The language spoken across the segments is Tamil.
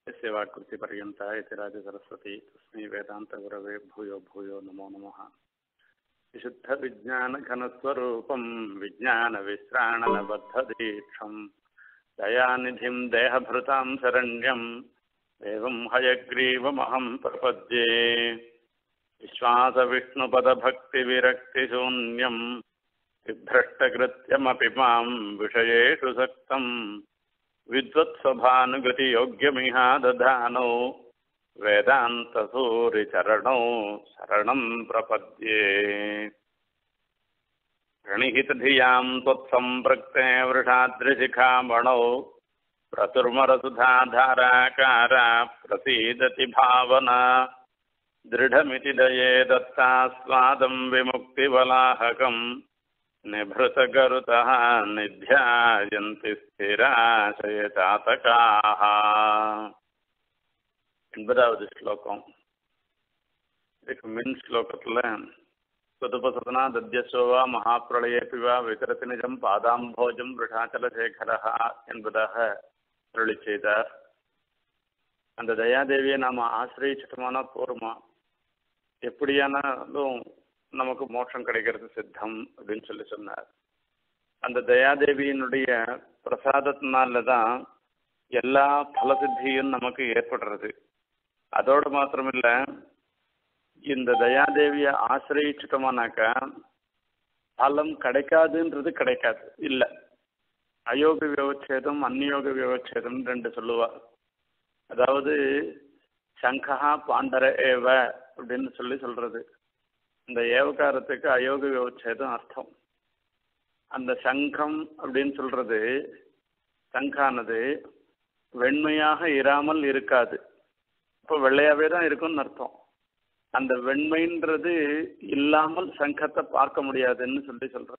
यस्य वाक्कृतिपर्यन्ता इति राजसरस्वती तस्मै वेदान्तगुरवे भूयो भूयो नमो नमः। विशुद्धविज्ञानघनस्वरूपं विज्ञानविश्राणनबद्धदीक्षं दयानिधिं देहभृतां शरण्यं देवं हयग्रीवमहं प्रपद्ये। विश्वासविष्णुपदभक्तिविरक्तिशून्यं विभ्रष्टकृत्यमपि मां विषयेषु सक्तं विद्वत्सभानुगतियोग्यमिह दधानौ वेदान्तसूरिचरणौ शरणं प्रपद्ये। प्रणिहितधियां त्वत्सम्पृक्ते वृषाद्रिशिखामणौ प्रसुर्मरसुधाधाराकारा प्रसीदति भावना दृढमिति दये दत्तास्वादं विमुक्तिवलाहकं निभृतगरुतः निध्यायन्ति स्थिराशयचातकाः। 80வது ஸ்லோகம். இதுக்கு மின் ஸ்லோகத்தில் சுதுபசதனா தத்யசோவா மகாப்பிரளயேபிவா விகரதி நிஜம் பாதாம்போஜம் விருஷாச்சலசேகரா என்பதாக அருளி செய்தார். அந்த தயாதேவியை நாம் ஆசிரியச்சிட்டமான போருமா, எப்படியானாலும் நமக்கு மோட்சம் கிடைக்கிறது சித்தம் அப்படின்னு சொன்னார். அந்த தயாதேவியினுடைய பிரசாதத்தினால தான் எல்லா பலசித்தியும் நமக்கு ஏற்படுறது. அதோடு மாத்திரமில்ல, இந்த தயாதேவியை ஆசிரியச்சிட்டோமானாக்கா பலம் கிடைக்காதுன்றது கிடைக்காது இல்லை. அயோக விவச்சேதம் அந்நியோக விவச்சேதம் ரெண்டு சொல்லுவார். அதாவது சங்கஹா பாண்டர ஏவ அப்படின்னு சொல்றது. இந்த ஏவகாரத்துக்கு அயோக விவச்சேதம் அர்த்தம். அந்த சங்கம் அப்படின்னு சொல்றது, சங்கானது வெண்மையாக இராமல் இருக்காது, இப்போ வெள்ளையாவே தான் இருக்கும்னு அர்த்தம். அந்த வெண்மைன்றது இல்லாமல் சங்கத்தை பார்க்க முடியாதுன்னு சொல்றது.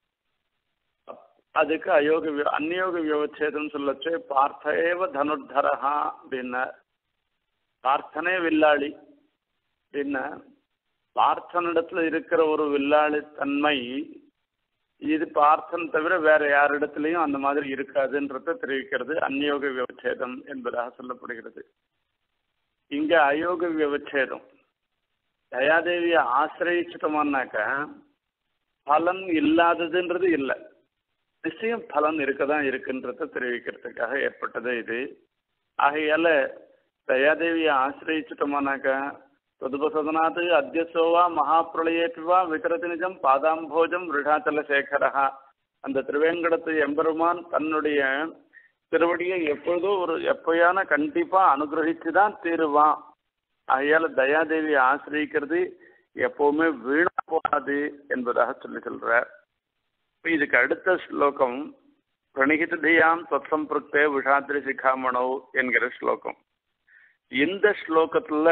அதுக்கு அந்நியோக விவச்சேதம் சொல்லச்சு பார்த்தேவ தனுர்தரஹா அப்படின்னா, பார்த்தனே வில்லாளி அப்படின்னா பார்த்தனிடத்துல இருக்கிற ஒரு வில்லாளி தன்மை இது பார்த்தன் தவிர வேற யாரிடத்துலையும் அந்த மாதிரி இருக்காதுன்றத தெரிவிக்கிறது அந்நியோக விவச்சேதம் என்பதாக சொல்லப்படுகிறது. இங்க அயோக விவச்சேதம். தயாதேவியை ஆசிரியச்சிட்டோமானாக்க பலன் இல்லாததுன்றது இல்லை, நிச்சயம் பலன் இருக்கதான் இருக்குன்றத தெரிவிக்கிறதுக்காக ஏற்பட்டது இது. ஆகையால தயாதேவியை ஆசிரியச்சிட்டோமானாக்க ததுபசதனாத் அத்யசோவா மகாப்பிரளயேபிவா விகரதி நிஜம் பாதாம்போஜம் விருஷாச்சலசேகரா. அந்த திருவேங்கடத்து எம்பெருமான் தன்னுடைய திருவடியை எப்போயான கண்டிப்பா அனுகிரகிச்சுதான் தீருவான். ஆகையால தயாதேவியை ஆசிரியிக்கிறது எப்பவுமே வீணா போகாது என்பதாக சொல்றார். இதுக்கு அடுத்த ஸ்லோகம் பிரணிகித தியாம் தொத்சம்பிருக்தே விஷாத்ரி சிகாமணோ என்கிற ஸ்லோகம். இந்த ஸ்லோகத்துல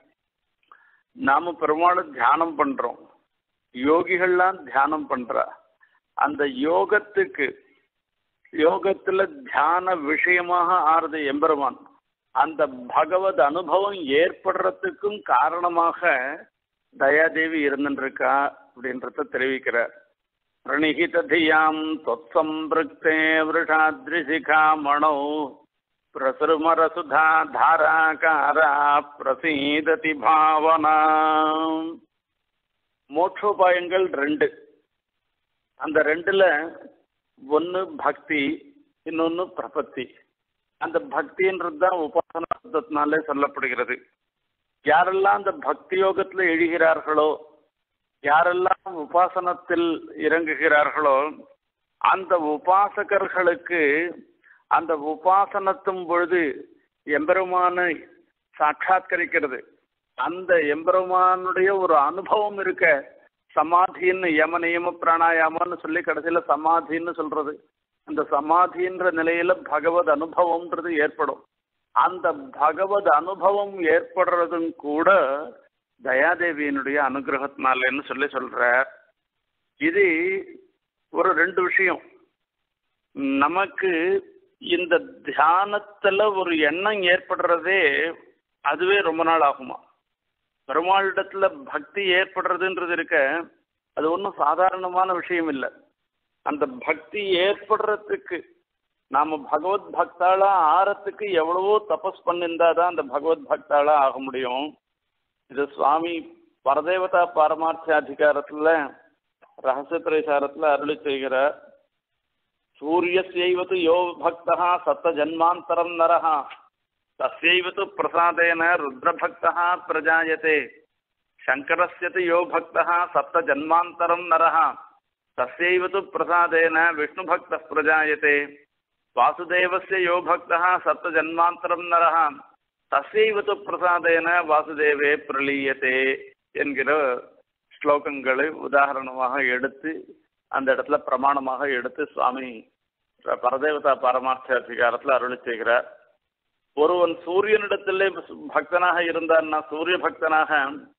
நாம பெருமாளை தியானம் பண்றோம், யோகிகள்லாம் தியானம் பண்றா. அந்த யோகத்துல தியான விஷயமாக ஆறுது எம்பெருமான். அந்த பகவத் அனுபவம் ஏற்படுறதுக்கும் காரணமாக தயாதேவி இருந்துருக்கா அப்படின்றத தெரிவிக்கிறார். பிரணிகித தியாம் தொத்சம்பிருக்தே விருஷாத்ரிசிகாமணோ பிரசுர்மரசுதா தாராகாரா பிரசீததி பாவனா. மோட்சோபாயங்கள் 2. அந்த 2ல ஒன்று பக்தி, இன்னொன்று பிரபத்தி. அந்த பக்தின்றது தான் உபாசனா சப்தத்தினாலே சொல்லப்படுகிறது. யாரெல்லாம் அந்த பக்தி யோகத்துல எழுகிறார்களோ, யாரெல்லாம் உபாசனத்தில் இறங்குகிறார்களோ, அந்த உபாசகர்களுக்கு அந்த உபாசனத்தும் பொழுது எம்பெருமானை சாட்சாத்கரிக்கிறது. அந்த எம்பெருமானுடைய ஒரு அனுபவம் இருக்க, சமாதின்னு யம நியம பிராணாயாமன்னு சொல்லி கடைசியில சமாதின்னு சொல்றது. அந்த சமாதின்ற நிலையில பகவத் அனுபவம்ன்றது ஏற்படும். அந்த பகவத் அனுபவம் ஏற்படுறதும் கூட தயாதேவியினுடைய அனுகிரகத்தினாலன்னு சொல்ற. இது ஒரு 2 விஷயம். நமக்கு இந்த தியானத்துல ஒரு எண்ணம் ஏற்படுறதே அதுவே ரொம்ப நாள் ஆகுமா. பெருமாளிடத்துல பக்தி ஏற்படுறதுன்றது இருக்க, அது ஒன்றும் சாதாரணமான விஷயம் இல்லை. அந்த பக்தி ஏற்படுறதுக்கு நாம பகவத் பக்தாளா ஆறத்துக்கு எவ்வளவோ தபஸ் பண்ணிருந்தாதான் அந்த பகவத் பக்தாளா ஆக முடியும். இது சுவாமி பரதேவதா பாரமார்த்த அதிகாரத்துல ரகசியத்திரைசாரத்துல அருளி செய்கிறார். சூரியஸ்யைவது யோ பக்தா சப்த ஜன்மாந்தரம் நரஹ தஸ்யைவது பிரசாதேன ருத்ரபக்தா பிரஜாயதே சங்கரஸ்யது யோ பக்தா சப்த ஜன்மாந்தரம் நரஹ தஸ்யைவது பிரசாதேன விஷ்ணுபக்த பிரஜாயதே வாசுதேவஸ்ய யோ பக்தா சப்த ஜன்மாந்தரம் நரஹ தஸ்யைவது பிரசாதேன வாசுதேவே பிரலீயதே என்கிற ஸ்லோகங்களை உதாரணமாக எடுத்து அந்த இடத்துல பிரமாணமாக எடுத்து சுவாமி பரதேவதா பாரமார்த்த அதிகாரத்தில் அருளி செய்கிறார். ஒருவன் சூரியனிடத்திலே பக்தனாக இருந்தான்னா, சூரிய பக்தனாக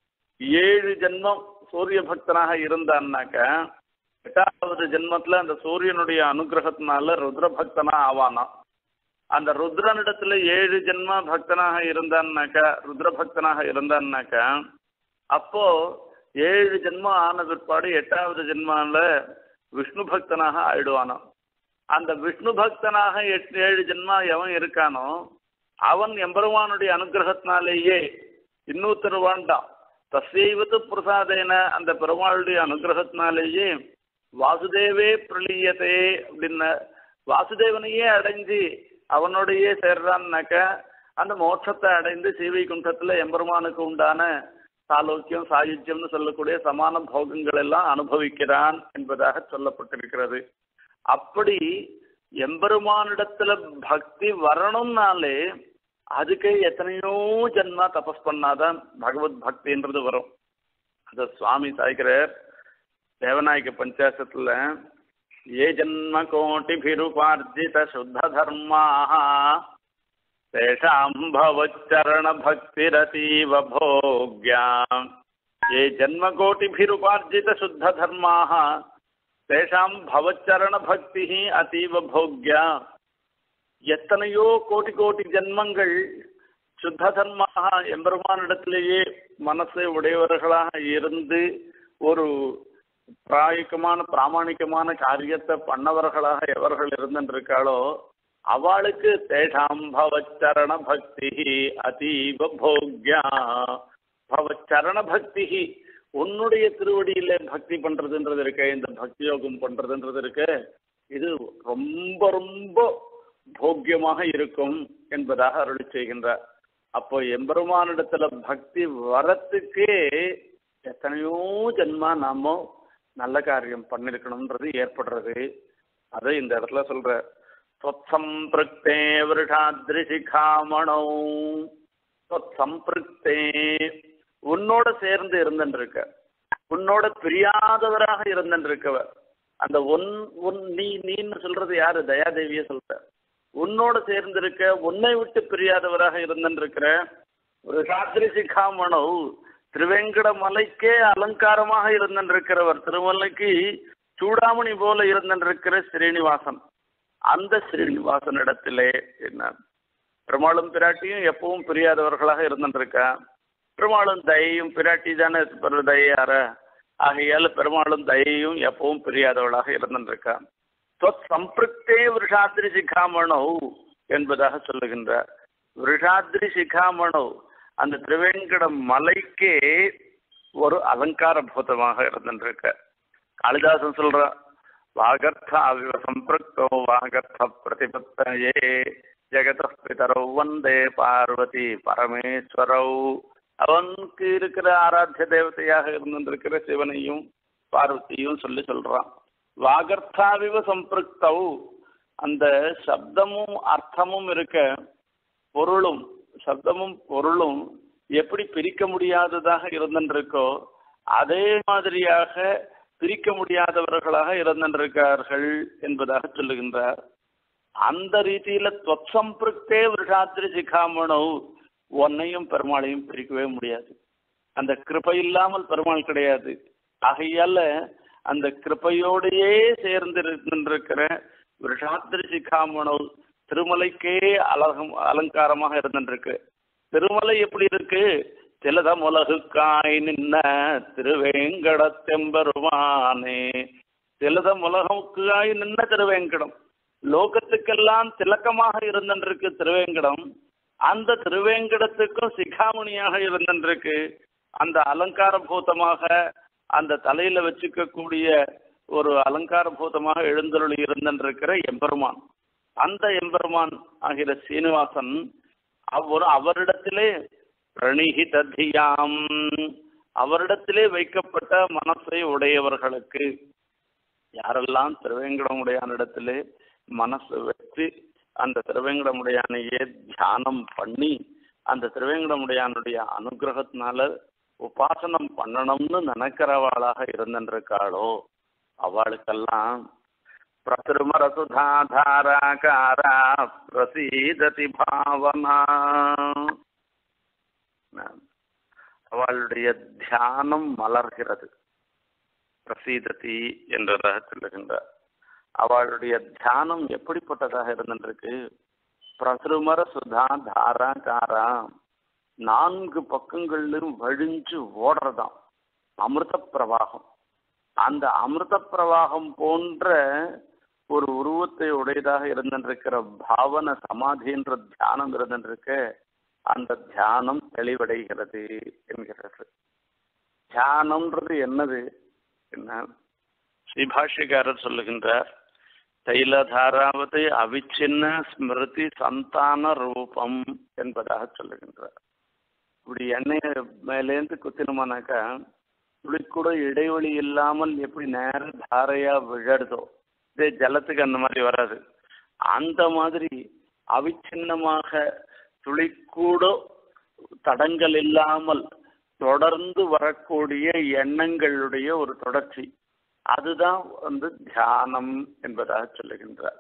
7 ஜென்மம் சூரிய பக்தனாக இருந்தான்னாக்க 8வது ஜென்மத்துல அந்த சூரியனுடைய அனுகிரகத்தினால ருத்ர பக்தனா ஆவானா. அந்த ருத்ரனிடத்துல 7 ஜென்ம பக்தனாக இருந்தான்னாக்கா, ருத்ர பக்தனாக இருந்தான்னாக்கா, அப்போ 7 ஜென்மம் ஆன பிற்பாடு 8வது ஜென்மால விஷ்ணு பக்தனாக ஆயிடுவானோ. அந்த விஷ்ணு பக்தனாக 7 ஜென்மா எவன் இருக்கானோ அவன் எம்பெருமானுடைய அனுகிரகத்தினாலேயே இன்னொருத்தர் வேண்டாம். தஸ்யைவது பிரசாதேன அந்த பெருமாளுடைய அனுகிரகத்தினாலேயே வாசுதேவே பிரலீயதே அப்படின்னு வாசுதேவனையே அடைஞ்சு அவனோடையே சேர்றான்னாக்க அந்த மோட்சத்தை அடைந்து ஸ்ரீவைகுண்டத்துல எம்பெருமானுக்கு உண்டான சாலோக்கியம் சாயுஜ்யம்னு சொல்லக்கூடிய சமான போகங்கள் எல்லாம் அனுபவிக்கிறான் என்பதாக சொல்லப்பட்டிருக்கிறது. அப்படி எம்பெருமானிடத்துல பக்தி வரணும்னாலே அதுக்கு எத்தனையோ ஜென்மா தபஸ் பண்ணாதான் பகவத் பக்தின்றது வரும். அந்த சுவாமி சாய்க்கிறார் தேவநாயக பஞ்சாசத்துல ஏ ஜன்ம கோட்டிபிருபார்ஜித சுத்த தர்மாக தேஷாம் பவச்சரண பக்திரதீவ போக்யாம் ये जन्मकोटिभिरुपार्जित शुद्ध धर्माः तेषां भवच्चरण भक्ति अतीव भोग्या எத்தனையோ கோடி கோடி ஜென்மங்கள் சுத்த தர்மாக எம்பெருமானிடத்திலேயே மனசை உடையவர்களாக இருந்து ஒரு பிராமாணிகமான காரியத்தை பண்ணவர்களாக எவர்கள் இருந்திருக்காளோ அவளுக்கு தேஷாம் பவச்சரண பக்தி அதீவ போக்யா. பவச்சரண பக்தி உன்னுடைய திருவடியில பக்தி பண்றதுன்றது இருக்க, இந்த பக்தி யோகம் பண்றதுன்றது இருக்க, இது ரொம்ப ரொம்ப போக்கியமாக இருக்கும் என்பதாக அருளி செய்கின்றார். அப்போ எம்பெருமானிடத்துல பக்தி வரத்துக்கே எத்தனையோ ஜென்மா நாம நல்ல காரியம் பண்ணிருக்கணும்ன்றது ஏற்படுறது. அதை இந்த இடத்துல சொல்ற சம்பிருக்தே விருஷாத்ரிசிகாமணோ சம்பிருக்தே உன்னோட சேர்ந்து இருந்துருக்க, உன்னோட பிரியாதவராக இருந்துருக்கவர். அந்த நீன்னு சொல்றது யாரு? தயாதேவிய சொல்ற. உன்னோட சேர்ந்திருக்க, உன்னை விட்டு பிரியாதவராக இருந்திருக்கிற ஒரு சாத்திரி சிகாமணோ திருவேங்கட மலைக்கே அலங்காரமாக இருந்திருக்கிறவர், திருமலைக்கு சூடாமணி போல இருந்திருக்கிற ஸ்ரீனிவாசன். அந்த ஸ்ரீனிவாசன் இடத்திலே என்ன பெருமாளும் பிராட்டியும் எப்பவும் பிரியாதவர்களாக இருந்திருக்கா. பெருமாளும் தயையும் பிராட்டி தானே தயார, ஆகையால பெருமாளும் தயையும் எப்பவும் பிரியாதவளாக இருந்திருக்கா. சம்பிருக்தே விருஷாத்ரி சிகாமணோ என்பதாக சொல்லுகின்றார். விருஷாத்ரி சிகாமணோ அந்த திருவேங்கட மலைக்கே ஒரு அலங்கார பூதமாக இருந்திருக்க. காளிதாசன் சொல்ற வாகர்த்த அவிவ சம்பிருக்தோ வாகர்த்த பிரதிபத்தயே ஜெகத பிதரோ வந்தே பார்வதி பரமேஸ்வரோ. அவனுக்கு இருக்கிற ஆராத்திய தேவதையாக இருந்திருக்கிற சிவனையும் பார்வதியும் சொல்றான். வாகர்த்தாவிவ சம்பிருக்தௌ அந்த சப்தமும் அர்த்தமும் இருக்க, பொருளும் சப்தமும் பொருளும் எப்படி பிரிக்க முடியாததாக இருந்திருக்கோ அதே மாதிரியாக பிரிக்க முடியாதவர்களாக இருந்திருக்கார்கள் என்பதாக சொல்லுகின்றார். அந்த ரீதியில சம்பிருக்தே விருஷாத்ரி சிகாமணோ உன்னையும் பெருமாளையும் பிரிக்கவே முடியாது. அந்த கிருபை இல்லாமல் பெருமாள் கிடையாது. ஆகையால அந்த கிருபையோடையே சேர்ந்து இருந்திருக்கிற விருஷாத்ரி சிகாமணோ திருமலைக்கே அலங்காரமாக இருந்திருக்கு. திருமலை எப்படி இருக்கு? திலதமுலகுக்காய் நின்ன திருவேங்கடத்தெம்பெருமானே. திலதமுலகுக்காய் நின்ன திருவேங்கடம், லோகத்துக்கெல்லாம் திலக்கமாக இருந்திருக்கு திருவேங்கடம். அந்த திருவேங்கடத்துக்கும் சிகாமணியாக இருந்திருக்கு. அந்த அலங்கார பூதமாக அந்த தலையில வச்சுக்கக்கூடிய ஒரு அலங்கார பூதமாக எழுந்தருளி இருந்திருக்கிற எம்பெருமான், அந்த எம்பெருமான் ஆகிற சீனிவாசன் அவரிடத்திலே பிரணிஹிததியாம், அவரிடத்திலே வைக்கப்பட்ட மனசை உடையவர்களுக்கு, யாரெல்லாம் திருவேங்கடமுடையானிடத்திலே மனசு வச்சு அந்த திருவேங்கடமுடையானையே தியானம் பண்ணி அந்த திருவேங்கடமுடையானுடைய அனுகிரகத்தினால உபாசனம் பண்ணணும்னு நினைக்கிறவாளாக இருந்திருக்காளோ அவளுக்கெல்லாம் பிரதிருமரசுதாதாராகாரா பிரசீததி பாவனா, அவளுடைய தியானம் மலர்கிறது. பிரசீததி என்றதாக சொல்லுகின்றார். அவளுடைய தியானம் எப்படிப்பட்டதாக இருந்திருக்கு? பிரசுமர சுதா தாராகாரா, 4 பக்கங்களிலும் வழிஞ்சு ஓடுறதாம் அமிர்த பிரவாகம். அந்த அமிர்த பிரவாகம் போன்ற ஒரு உருவத்தை உடையதாக இருந்திருக்கிற பாவன சமாதின்ற தியானம் இருந்திருக்க, அந்த தியானம் தெளிவடைகிறது என்கிறது. தியானம்ன்றது என்னது என்ன? ஸ்ரீபாஷ்யக்காரர் சொல்லுகின்றார், தைலதாராவதை அவிச்சின்ன ஸ்மிருதி சந்தான ரூபம் என்பதாக சொல்லுகின்றார். இப்படி எண்ணெய் மேலேந்து குத்தினோமானாக்கா இப்படி கூட இடைவெளி இல்லாமல் எப்படி நேர தாரையா விழறதோ, இதே ஜலத்துக்கு அந்த மாதிரி வராது. அந்த மாதிரி அவிச்சின்னமாக துளிக்கூட தடங்கள் இல்லாமல் தொடர்ந்து வரக்கூடிய எண்ணங்களுடைய ஒரு தொடர்ச்சி, அதுதான் தியானம் என்பதாக சொல்லுகின்றார்.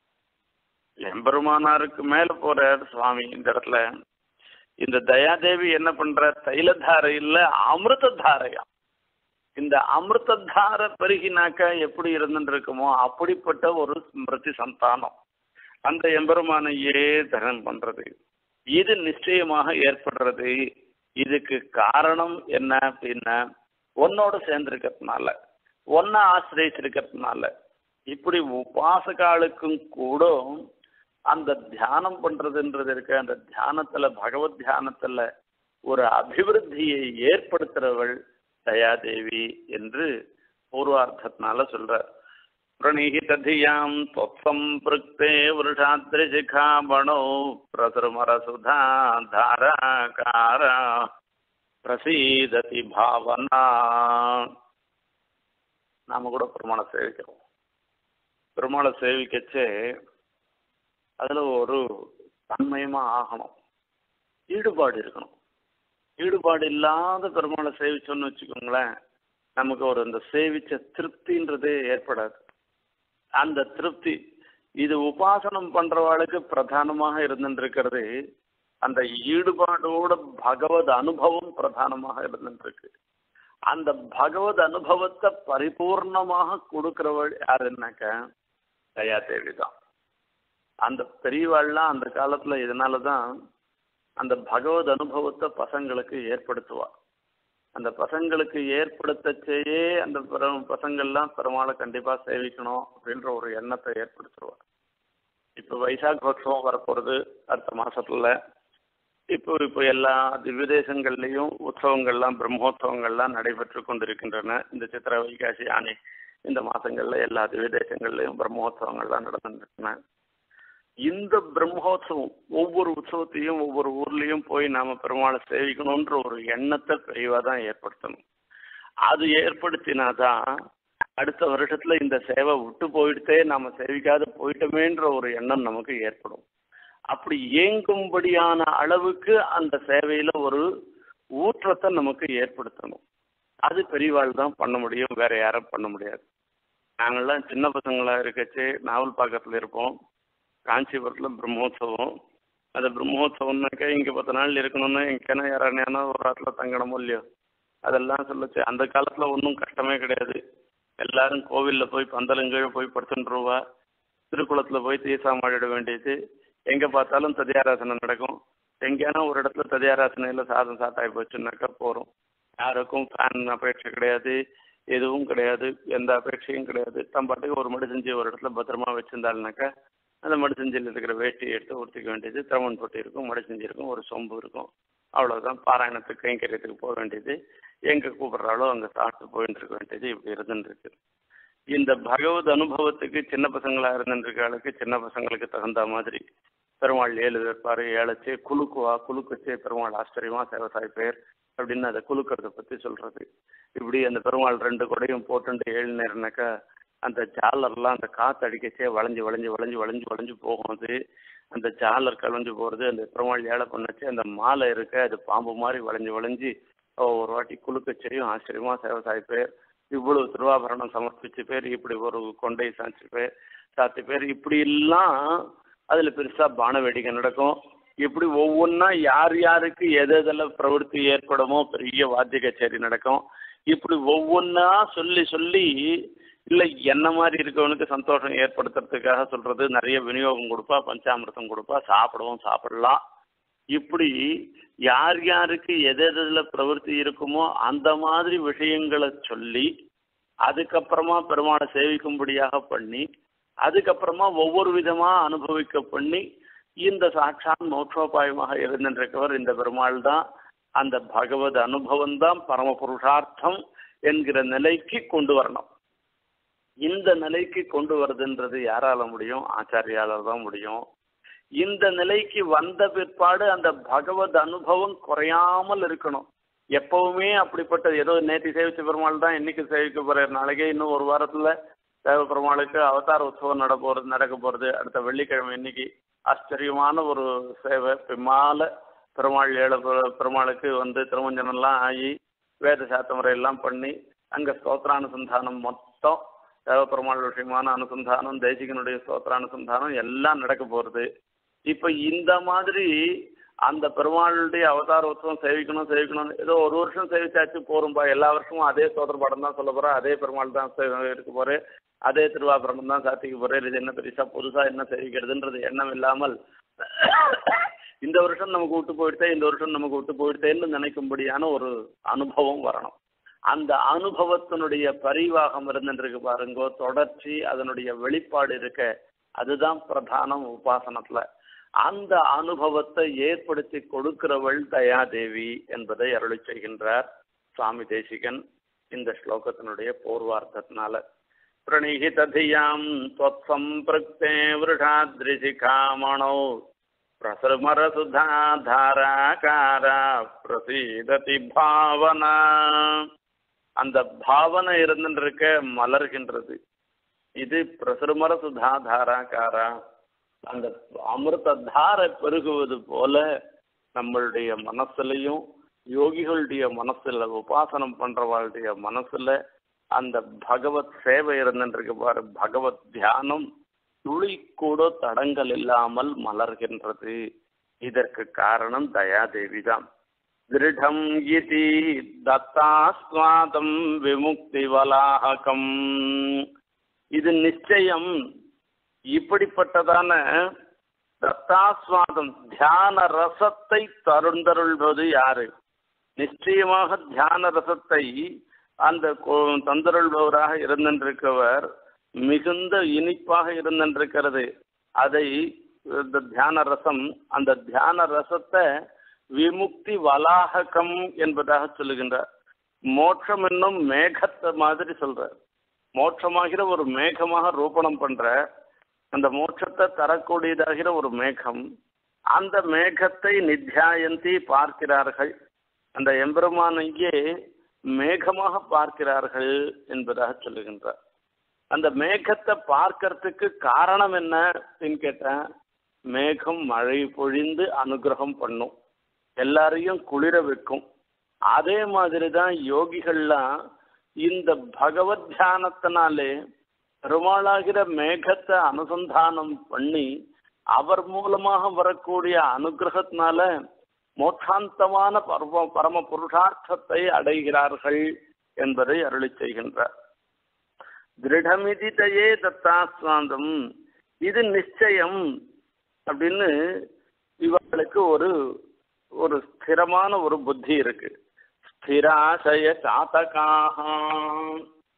எம்பெருமானாருக்கு மேல போறார் சுவாமி இந்த இடத்துல. இந்த தயாதேவி என்ன பண்ற? தைலதாரை இல்ல அமிர்த தாரையா. இந்த அமிர்த தாரை பெருகினாக்கா எப்படி இருந்துருக்குமோ அப்படிப்பட்ட ஒரு ஸ்மிருதி சந்தானம் அந்த எம்பெருமானையே தகனம் பண்றது. இது நிச்சயமாக ஏற்படுறது. இதுக்கு காரணம் என்ன அப்படின்னா, ஒன்னோட சேர்ந்திருக்கிறதுனால, ஒன்ன ஆசிரியச்சிருக்கிறதுனால. இப்படி உபாசகாலுக்கும் கூட அந்த தியானம் பண்றதுன்றது இருக்க, அந்த தியானத்துல பகவத் தியானத்துல ஒரு அபிவிருத்தியை ஏற்படுத்துறவள் தயாதேவி என்று பூர்வார்த்தத்தினால சொல்றார். பிரணீஹிததியாம் தொத்சம்பிருக்தே விருஷாத்ரிசிகாபணோ பிரசுமரசுதா தாராகாரா பிரசீததி பாவனா. நாம கூட பெருமாளை சேவிக்கிறோம். பெருமாளை சேவிக்கச்சே அதுல ஒரு தன்மயமா ஆகணும், ஈடுபாடு இருக்கணும். ஈடுபாடு இல்லாத பெருமாளை சேவிச்சோன்னு வச்சுக்கோங்களேன், நமக்கு ஒரு இந்த சேவிச்ச திருப்தின்றது ஏற்படாது. அந்த திருப்தி இது உபாசனம் பண்றவாளுக்கு பிரதானமாக இருந்துருக்கிறது. அந்த ஈடுபாடோட பகவத் அனுபவம் பிரதானமாக இருந்துருக்கு. அந்த பகவத் அனுபவத்தை பரிபூர்ணமாக கொடுக்கிறவள் யாருன்னாக்க தயாதேவி தான். அந்த பெரியவாள்லாம் அந்த காலத்துல இதனாலதான் அந்த பகவத் அனுபவத்தை பசங்களுக்கு ஏற்படுத்துவா. அந்த பசங்களுக்கு ஏற்படுத்தச்சேயே அந்த பசங்கள்லாம் பெருமாளை கண்டிப்பா சேவிக்கணும் அப்படின்ற ஒரு எண்ணத்தை ஏற்படுத்துவா. இப்போ வைசாகோத்சவம் வரப்போறது அடுத்த மாசத்துல. இப்போ எல்லா திவ்யதேசங்கள்லையும் உற்சவங்கள்லாம் பிரம்மோத்சவங்கள்லாம் நடைபெற்று கொண்டிருக்கின்றன. இந்த சித்திரை வைகாசி ஆணி இந்த மாசங்கள்ல எல்லா திவ்யதேசங்கள்லையும் பிரம்மோத்சவங்கள்லாம் நடந்துருக்குன. இந்த பிரம்மோத்சவம் ஒவ்வொரு உற்சவத்தையும் ஒவ்வொரு ஊர்லயும் போய் நாம பெருமாளை சேவிக்கணும்ன்ற ஒரு எண்ணத்தை பெரியவா தான் ஏற்படுத்தணும். அது ஏற்படுத்தினாதான் அடுத்த வருஷத்துல இந்த சேவை விட்டு போயிட்டே நாம சேவிக்காத போயிட்டோமேன்ற ஒரு எண்ணம் நமக்கு ஏற்படும். அப்படி ஏங்கும்படியான அளவுக்கு அந்த சேவையில ஒரு ஊற்றத்தை நமக்கு ஏற்படுத்தணும். அது பெரியவாள் தான் பண்ண முடியும், வேற யாரும் பண்ண முடியாது. நாங்கள்லாம் சின்ன பசங்களா இருக்கச்சு நாவல் பாக்கத்துல இருப்போம். காஞ்சிபுரத்தில் பிரம்மோத்சவம். அந்த பிரம்மோத்சவம்னாக்கா இங்கே 10 நாள் இருக்கணும்னா எங்கன்னா யாரானா ஒரு இடத்துல தங்கணுமோ இல்லையோ, அதெல்லாம் சொல்லுச்சு. அந்த காலத்தில் ஒன்றும் கஷ்டமே கிடையாது. எல்லாரும் கோவிலில் போய் பந்தலங்கீழ போய் படுத்துட்டுருவா. திருக்குளத்தில் போய் தீசாமாடிட வேண்டியது. எங்கே பார்த்தாலும் ததியாராசனை நடக்கும். எங்கேனா ஒரு இடத்துல ததியாராசனையில் சாதம் சாத்தாகி போச்சுன்னாக்கா போகிறோம். யாருக்கும் ஃபேன் அபேட்சை கிடையாது, எதுவும் கிடையாது, எந்த அபேட்சையும் கிடையாது. தம் பாட்டுக்கு ஒரு மடி செஞ்சு ஒரு இடத்துல பத்திரமா வச்சிருந்தாள்னாக்கா அந்த மடி செஞ்சில் இருக்கிற வேஷ்டியை எடுத்து உடுத்திக்க வேண்டியது, திரவன் பொட்டி இருக்கும், மடி செஞ்சு இருக்கும், ஒரு சொம்பு இருக்கும், அவ்வளோதான். பாராயணத்துக்கு கைங்கரியத்துக்கு போக வேண்டியது, எங்கே கூப்பிட்றாலோ அங்கே சாப்பிட்டு போயிட்டு இருக்க வேண்டியது, இப்படி இருந்துருக்கு. இந்த பகவத் அனுபவத்துக்கு சின்ன பசங்களாக இருந்துருக்காளுக்கு சின்ன பசங்களுக்கு தகுந்த மாதிரி பெருமாள் 7 வைப்பார், 7 குலுக்குவா, குலுக்கச்சே பெருமாள் ஆச்சரியமா சேவசாய் பேர் அப்படின்னு அதை குலுக்கிறத பற்றி சொல்கிறது. இப்படி அந்த பெருமாள் 2 கொடையும் போட்டுட்டு ஏழுநேரம்னாக்கா அந்த ஜாலர்லாம் அந்த காற்று அடிக்கச்சே வளைஞ்சு வளைஞ்சு வளைஞ்சு வளைஞ்சு வளைஞ்சு போகும். அது அந்த ஜாலர் கலைஞ்சு போகிறது. அந்த பெருமாள் ஏழை பண்ணச்சு அந்த மாலை இருக்க அது பாம்பு மாதிரி வளைஞ்சு வளைஞ்சு ஒரு வாட்டி குலுக்கச்சேயும் ஆச்சரியமா சேவசாய் பேர், இவ்வளவு திருவாபரணம் சமர்ப்பிச்சு பேர், இப்படி ஒரு கொண்டை சாய்ச்சி பேர், சாத்தி பேர், இப்படி எல்லாம் அதில் பெருசாக பான வேடிக்கை நடக்கும். இப்படி ஒவ்வொன்றா யார் யாருக்கு எதில் பிரவருத்தி ஏற்படுமோ பெரிய வாத்திய கச்சேரி நடக்கும். இப்படி ஒவ்வொன்றா சொல்லி சொல்லி இல்லை என்ன மாதிரி இருக்கவனுக்கு சந்தோஷம் ஏற்படுத்துறதுக்காக சொல்கிறது. நிறைய விநியோகம் கொடுப்பா, பஞ்சாமிர்தம் கொடுப்பா, சாப்பிடவும் சாப்பிடலாம். இப்படி யார் யாருக்கு எதில் பிரவருத்தி இருக்குமோ அந்த மாதிரி விஷயங்களை சொல்லி அதுக்கப்புறமா பெருமாளை சேவிக்கும்படியாக பண்ணி அதுக்கப்புறமா ஒவ்வொரு விதமாக அனுபவிக்க பண்ணி இந்த சாட்சாத் மோட்சோபாயமாக இருந்திருக்கவர் இந்த பெருமாள் தான். அந்த பகவத் அனுபவம் தான் பரம புருஷார்த்தம் என்கிற நிலைக்கு கொண்டு வரணும். இந்த நிலைக்கு கொண்டு வருதுன்றது யாரால முடியும்? ஆச்சாரியால தான் முடியும். இந்த நிலைக்கு வந்த பிற்பாடு அந்த பகவத் அனுபவம் குறையாமல் இருக்கணும். எப்பவுமே அப்படிப்பட்ட ஏதோ நேற்று சேவிச்ச பெருமாள் தான் இன்னைக்கு சேவிக்க போறாரு, நாளைக்கே இன்னும் ஒரு வாரத்துல தேவ பெருமாளுக்கு அவதார உற்சவம் நடக்க போறது. அடுத்த வெள்ளிக்கிழமை இன்னைக்கு ஆச்சரியமான ஒரு சேவை. பின்னால பெருமாள் பெருமாளுக்கு திருமஞ்சனம்லாம் ஆகி வேத சாத்த முறையெல்லாம் பண்ணி அங்கே ஸ்தோத்திரானுசந்தானம் மொத்தம் தேவ பெருமாள் விஷயமான அனுசந்தானம், தேசிகனுடைய ஸ்தோத்திரானுசந்தானம் எல்லாம் நடக்க போகிறது. இப்போ இந்த மாதிரி அந்த பெருமாளுடைய அவதார உற்சவம் சேவிக்கணும் ஏதோ ஒரு வருஷம் சேவிச்சாச்சு போரும்பா, எல்லா வருஷமும் அதே ஸ்தோத்திர பாடம் தான் சொல்ல போகிறேன், அதே பெருமாள் தான் இருக்க போகிறேன், அதே திருவாபரணம் தான் சாத்திக்க போகிறேன், இது என்ன பெருசா புதுசாக என்ன சேவிக்கிறதுன்றது எண்ணம் இல்லாமல் இந்த வருஷம் நமக்கு விட்டு போயிடுத்தேன், இந்த வருஷம் நமக்கு விட்டு போயிடுத்தேன்னு நினைக்கும்படியான ஒரு அனுபவம் வரணும். அந்த அனுபவத்தினுடைய பரிவாகம் இருந்துருக்கு பாருங்கோ, தொடர்ச்சி அதனுடைய வெளிப்பாடு இருக்க, அதுதான் பிரதானம் உபாசனத்துல. அந்த அனுபவத்தை ஏற்படுத்தி கொடுக்கிறவள் தயாதேவி என்பதை அருளி செய்கின்றார் சுவாமி தேசிகன் இந்த ஸ்லோகத்தினுடைய பூர்வார்த்தத்தினால. பிரணீஹிததியாம் த்வத்சம்பிருக்தே விருஷாத்ரிசிகாமணோ பிரசமரசுதா தாராகாரா பிரசீததி பாவனா. அந்த பாவனை இருந்துருக்க மலர்கின்றது. இது பிரசுமர சுதா தாராகாரா, அந்த அமிர்த தாரை பெருகுவது போல நம்மளுடைய மனசுலையும் யோகிகளுடைய மனசுல உபாசனம் பண்றவாளுடைய மனசுல அந்த பகவத் சேவை இருந்துருக்கு பாரு, பகவத் தியானம் துளி கூட தடங்கள் இல்லாமல் மலர்கின்றது. இதற்கு காரணம் தயாதேவி தான். திருடம் இதி தத்தாஸ்வாதம் விமுக்தி வலாஹகம். இது நிச்சயம். இப்படிப்பட்டதான தத்தாஸ்வாதம் தியான ரசத்தை தருந்தருள்வது யாரு? நிச்சயமாக தியான ரசத்தை அந்த தந்தருள்பவராக இருந்திருக்கவர் மிகுந்த இனிப்பாக இருந்திருக்கிறது. அதை இந்த தியான ரசம், அந்த தியான ரசத்தை விமுக்தி வலாஹகம் என்பதாக சொல்லுகின்றார். மோட்சம் என்னும் மேகத்தை மாதிரி சொல்றார். மோட்சமாகிற ஒரு மேகமாக ரூபணம் பண்ற அந்த மோட்சத்தை தரக்கூடியதாகிற ஒரு மேகம், அந்த மேகத்தை நித்யாயந்தி பார்க்கிறார்கள். அந்த எம்பெருமானையே மேகமாக பார்க்கிறார்கள் என்பதாக சொல்லுகின்றார். அந்த மேகத்தை பார்க்கறதுக்கு காரணம் என்ன அப்படின்னு கேட்டேன். மேகம் மழை பொழிந்து அனுகிரகம் பண்ணும், எல்லாரையும் குளிர வைக்கும். அதே மாதிரி தான் யோகிகள்லாம் இந்த பகவத் தியானத்தினாலே பெருமாளாகிற மேகத்தை அனுசந்தானம் பண்ணி அவர் மூலமாக வரக்கூடிய அனுகிரகத்தினால மோட்சாந்தமான பரம புருஷார்த்தத்தை அடைகிறார்கள் என்பதை அருளி செய்கின்றார். திருடமிதிதையே தத்தாஸ்வாந்தம், இது நிச்சயம் அப்படின்னு இவர்களுக்கு ஒரு ஸ்திரமான ஒரு புத்தி இருக்கு. ஸ்திராசய சாதகாக,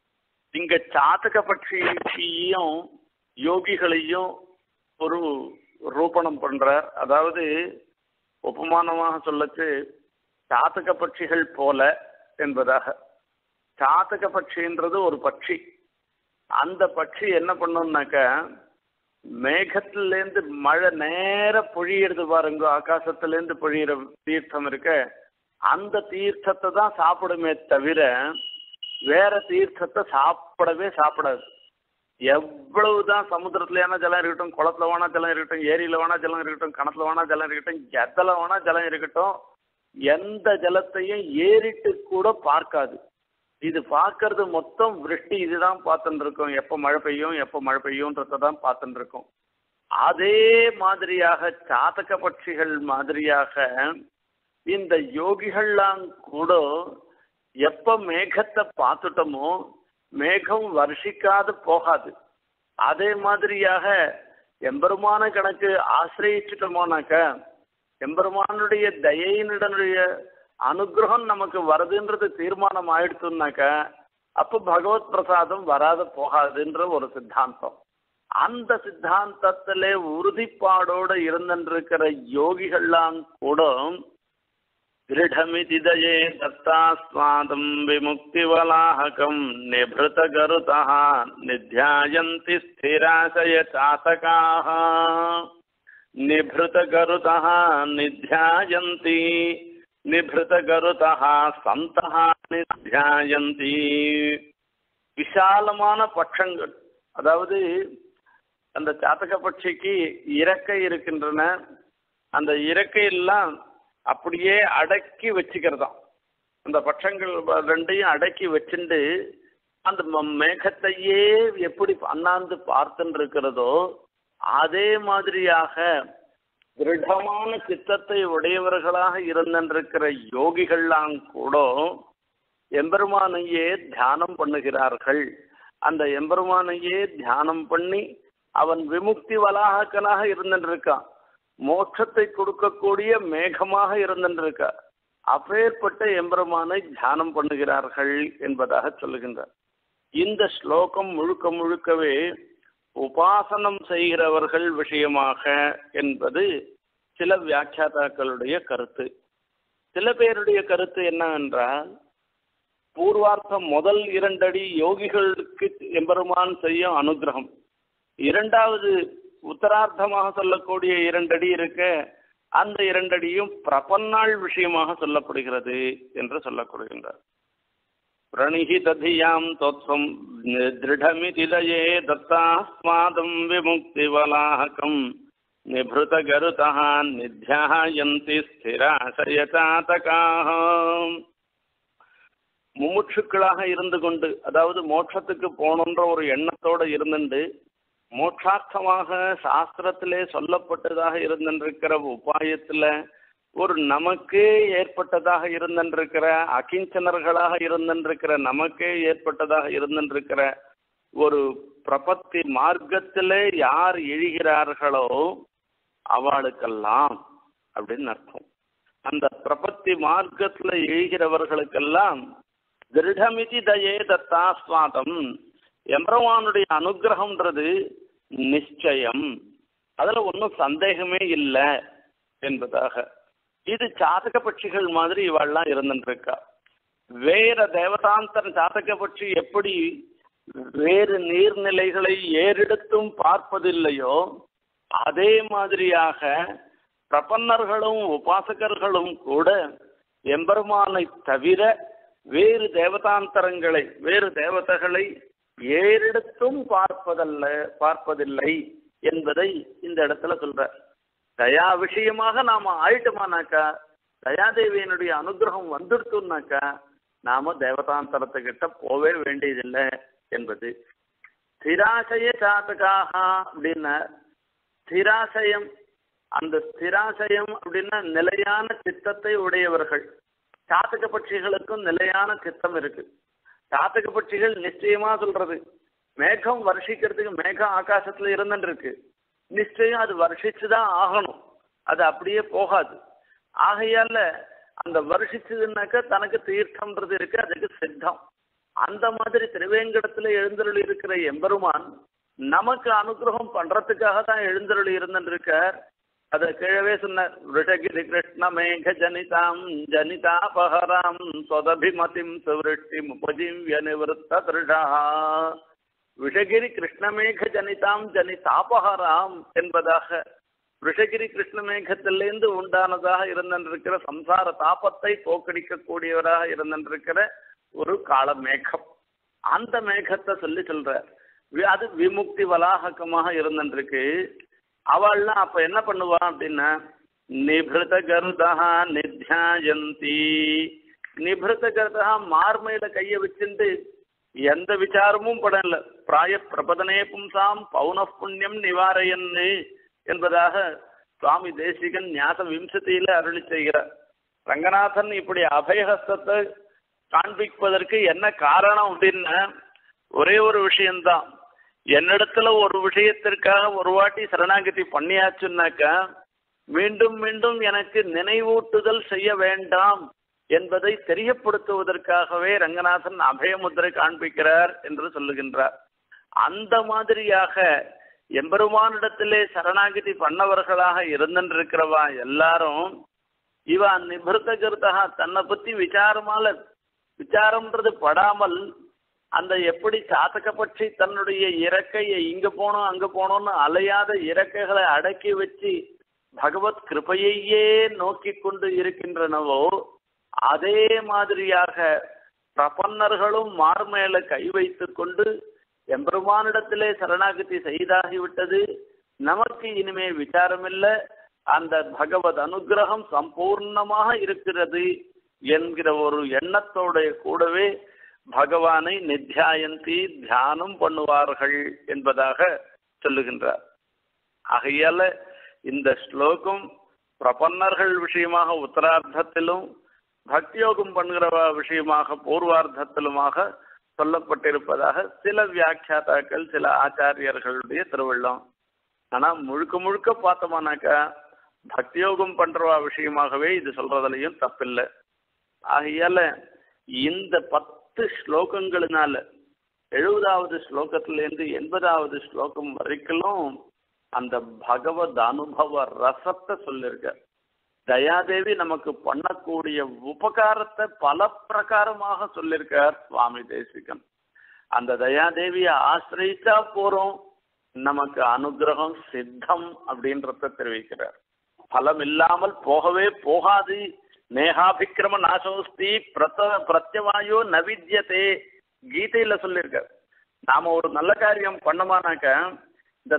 இங்க சாத்தக பட்சியையும் யோகிகளையும் ஒரு ரூபணம் பண்றார். அதாவது உபமானமாக சொல்லச்சு சாத்தக பட்சிகள் போல என்பதாக. சாத்தக பட்சின்றது ஒரு பட்சி. அந்த பட்சி என்ன பண்ணோம்னாக்க மேகத்திலேருந்து மழை நேர பொழியிறது பாருங்க, ஆகாசத்திலேருந்து பொழியிற தீர்த்தம் இருக்க, அந்த தீர்த்தத்தை தான் சாப்பிடுமே தவிர வேற தீர்த்தத்தை சாப்பிடாது. எவ்வளவுதான் சமுத்திரத்துல ஜலம் இருக்கட்டும், குளத்துல வேணா ஜலம் இருக்கட்டும், ஏரியில வேணா ஜலம் இருக்கட்டும், கிணத்துல வேணா ஜலம் இருக்கட்டும், எதில் வேணா ஜலம் இருக்கட்டும், எந்த ஜலத்தையும் ஏறிட்டு கூட பார்க்காது. இது பார்க்கறது மொத்தம் விருஷ்டி, இதுதான் பார்த்துட்டு இருக்கோம். எப்போ மழை பெய்யும்ன்றதை தான் பார்த்துட்டு இருக்கோம். அதே மாதிரியாக சாதக பட்சிகள் மாதிரியாக இந்த யோகிகள்லாம் கூட எப்ப மேகத்தை பார்த்துட்டோமோ மேகம் வருஷிக்காது போகாது. அதே மாதிரியாக எம்பெருமான கணக்கு ஆசிரியிச்சிட்டோமோனாக்க எம்பெருமானுடைய தயையினுடைய அனுகிரகம் நமக்கு வருதுன்றது தீர்மானம் ஆயிடுச்சுனாக்க அப்போ பகவத் பிரசாதம் வராது போகாதுன்ற ஒரு சித்தாந்தம். அந்த சித்தாந்தத்திலே உறுதிப்பாடோடு இருந்திருக்கிற யோகிகள்லாம் கூட திருடமிதிதயே தத்தாஸ்வாதம் விமுக்தி வலாஹகம் நிபிருத கருதா நித்யாயந்தி ஸ்திராசய சாதகாஹ நிபிருத கருதா நித்யாயந்தி நிபிருத கருதா சந்தஹ நித்யாயந்தி. விசாலமான பட்சங்கள், அதாவது அந்த சாத்தக பட்சிக்கு இறக்கை இருக்கின்றன. அந்த இறக்கையெல்லாம் அப்படியே அடக்கி வச்சுக்கிறதாம். அந்த பட்சங்கள் ரெண்டையும் அடக்கி வச்சுட்டு அந்த மேகத்தையே எப்படி அண்ணாந்து பார்த்துட்டு இருக்கிறதோ அதே மாதிரியாக திருடமான சித்தத்தை உடையவர்களாக இருந்திருக்கிற யோகிகள்லாம் கூட எம்பெருமானையே தியானம் பண்ணுகிறார்கள். அந்த எம்பெருமானையே தியானம் பண்ணி அவன் விமுக்தி வலாகனாக இருந்திருக்கான், மோட்சத்தை கொடுக்கக்கூடிய மேகமாக இருந்திருக்கா. அப்பேற்பட்ட எம்பெருமானை தியானம் பண்ணுகிறார்கள் என்பதாக சொல்லுகின்றார். இந்த ஸ்லோகம் முழுக்க முழுக்கவே உபாசனம் செய்கிறவர்கள் விஷயமாக என்பது சில வியாக்கியாதாக்களுடைய கருத்து. சில பேருடைய கருத்து என்னவென்றால், பூர்வார்த்தம் முதல் 2 அடி யோகிகளுக்கு எம்பெருமான் செய்யும் அனுகிரகம், இரண்டாவது உத்தரார்த்தமாக சொல்லக்கூடிய 2 அடி இருக்க, அந்த 2 அடியும் பிரபன்னாள் விஷயமாக சொல்லப்படுகிறது என்று சொல்லப்படுகின்றார். பிரணிஹிததியாம் தோத்வம் திருடமிதிதயே தத்தாஸ்மாதம் விமுக்தி வலாஹகம் நிபிருத கருதா நித்யாயந்தி ஸ்திராசய சாதகாஹ. முமுட்சுக்களாக இருந்து கொண்டு, அதாவது மோட்சத்துக்கு போகணுன்ற ஒரு எண்ணத்தோடு இருந்துட்டு மோட்சார்த்தமாக சாஸ்திரத்திலே சொல்லப்பட்டதாக இருந்திருக்கிற உபாயத்தில் ஒரு நமக்கே ஏற்பட்டதாக இருந்திருக்கிற அகிஞ்சனர்களாக இருந்திருக்கிற நமக்கே ஏற்பட்டதாக இருந்திருக்கிற ஒரு பிரபத்தி மார்க்கத்திலே யார் எழுகிறார்களோ அவளுக்கெல்லாம் அப்படின்னு அர்த்தம். அந்த பிரபத்தி மார்க்கத்தில் எழுகிறவர்களுக்கெல்லாம் திருடமிதி தயே தத்தாஸ்வாதம், எம்பெருமானுடைய அனுகிரகம்ன்றது நிச்சயம், அதில் ஒன்றும் சந்தேகமே இல்லை என்பதாக. இது சாதக பட்சிகள் மாதிரி இவாள்லாம் இருந்துருக்கா. வேற தேவதாந்தர சாதக பட்சி எப்படி வேறு நீர்நிலைகளை ஏறெடுத்தும் பார்ப்பதில்லையோ அதே மாதிரியாக பிரபன்னர்களும் உபாசகர்களும் கூட எம்பெருமானை தவிர வேறு தேவதாந்தரங்களை, வேறு தேவதைகளை ஏறெடுத்தும் பார்ப்பதில்லை என்பதை இந்த இடத்துல சொல்ற. தயா விஷயமாக நாம ஆயிட்டோமானாக்கா, தயாதேவியனுடைய அனுகிரகம் வந்துடுத்துனாக்கா நாம தேவதாந்தரத்துக்கிட்ட போவே வேண்டியதில்லை என்பது. ஸ்திராசய சாதகாக அப்படின்னா ஸ்திராசயம், அந்த ஸ்திராசயம் அப்படின்னா நிலையான சித்தத்தை உடையவர்கள். சாத்தக பட்சிகளுக்கும் நிலையான சித்தம் இருக்கு. சாத்தக பட்சிகள் நிச்சயமா சொல்றது மேகம் வருஷிக்கிறதுக்கு மேகம் ஆகாசத்துல இருந்துருக்கு, நிச்சயம் அது வருஷிச்சுதான் ஆகணும், அது அப்படியே போகாது. ஆகையால அந்த வருஷிச்சதுன்னாக்க தனக்கு தீர்த்தம்ன்றது இருக்கு, அதுக்கு சித்தம். அந்த மாதிரி திருவேங்கடத்துல எழுந்தருளி இருக்கிற எம்பெருமான் நமக்கு அனுகிரகம் பண்றதுக்காக தான் எழுந்தருளி இருந்திருக்கார். அதை கீழவே சொன்னார். ரிஷகிரி கிருஷ்ண மேக ஜனிதாம் ஜனிதாபஹராம் சொதபிமதிம் சுவருஷ்டிம் உபஜீவ்ய நிவருத்த திருஷா. விஷகிரி கிருஷ்ணமேக ஜனிதாம் ஜனிதாபஹராம் என்பதாக ரிஷகிரி கிருஷ்ணமேகத்திலிருந்து உண்டானதாக இருந்திருக்கிற சம்சார தாபத்தை போக்கடிக்க கூடியவராக இருந்திருக்கிற ஒரு கால மேகம். அந்த மேகத்தை சொல்றார். அது விமுக்தி வலாகமாக இருந்திருக்கு. அவள்லாம் அப்ப என்ன பண்ணுவா அப்படின்னா நிபிருத கருதா நித்யாயந்தி. நிபிருத கருதா மார்மையில கைய வச்சுட்டு எந்த விசாரமும் படல. பிராய பிரபதனே பும்சாம் பௌன புண்ணியம் நிவாரையன்னு என்பதாக சுவாமி தேசிகன் ஞாச விம்சத்தியில அருளி செய்கிறார். ரங்கநாதன் இப்படி அபயஹஸ்தத்தை காண்பிப்பதற்கு என்ன காரணம் அப்படின்னா ஒரே ஒரு விஷயம்தான். என்னிடத்துல ஒரு விஷயத்திற்காக ஒரு வாட்டி சரணாகதி பண்ணியாச்சுன்னாக்கா மீண்டும் மீண்டும் எனக்கு நினைவூட்டுதல் செய்ய வேண்டாம் என்பதை தெரியப்படுத்துவதற்காகவே ரங்கநாதன் அபயமுத்திரை காண்பிக்கிறார் என்று சொல்லுகின்றார். அந்த மாதிரியாக எம்பெருமானிடத்திலே சரணாகதி பண்ணவர்களாக இருந்திருக்கிறவா எல்லாரும் இவ நிபிருத்த கருத்தா தன்னை பத்தி விசாரம்ன்றது படாமல் அந்த எப்படி சாத்தகப்பட்சி தன்னுடைய இறக்கையை இங்க போனோம் அங்க போனோம்னு அலையாத இறக்கைகளை அடக்கி வச்சு பகவத் கிருபையையே நோக்கி கொண்டு இருக்கின்றனவோ அதே மாதிரியாக பிரபன்னர்களும் மார்மேல கை வைத்து கொண்டு எம்பெருமானிடத்திலே சரணாகதி செய்தாகிவிட்டது, நமக்கு இனிமே விசாரமில்லை, அந்த பகவத் அனுகிரகம் சம்பூர்ணமாக இருக்கிறது என்கிற ஒரு எண்ணத்தோட கூடவே பகவானை நித்யாயந்தி தியானம் பண்ணுவார்கள் என்பதாக சொல்லுகின்றார். ஆகையால இந்த ஸ்லோகம் பிரபன்னர்கள் விஷயமாக உத்தரார்த்தத்திலும் பக்தியோகம் பண்ணுகிற விஷயமாக பூர்வார்த்தத்திலுமாக சொல்லப்பட்டிருப்பதாக சில வியாக்கியாதாக்கள் சில ஆச்சாரியர்களுடைய திருவள்ளம். ஆனா முழுக்க முழுக்க பார்த்தோம்னாக்கா பக்தியோகம் பண்ற விஷயமாகவே இது சொல்றதுலையும் தப்பில்லை. ஆகையால இந்த 10 ஸ்லோகங்களினால 70வது ஸ்லோகத்திலேருந்து 80வது ஸ்லோகம் வரைக்கும் அந்த பகவத் அனுபவ ரசத்தை சொல்லிருக்க. தயாதேவி நமக்கு பண்ணக்கூடிய உபகாரத்தை பல பிரகாரமாக சொல்லியிருக்கார் சுவாமி தேசிகன். அந்த தயாதேவியை ஆசிரியிச்சா போறோம், நமக்கு அனுகிரகம் சித்தம் அப்படின்றத தெரிவிக்கிறார். பலம் இல்லாமல் போகவே போகாது. நேகாபிக்கிரம நாசோஸ்தி பிரத்யவாயோ நவித்யதே கீதையில சொல்லியிருக்க. நாம ஒரு நல்ல காரியம் பண்ணமானாக்க இந்த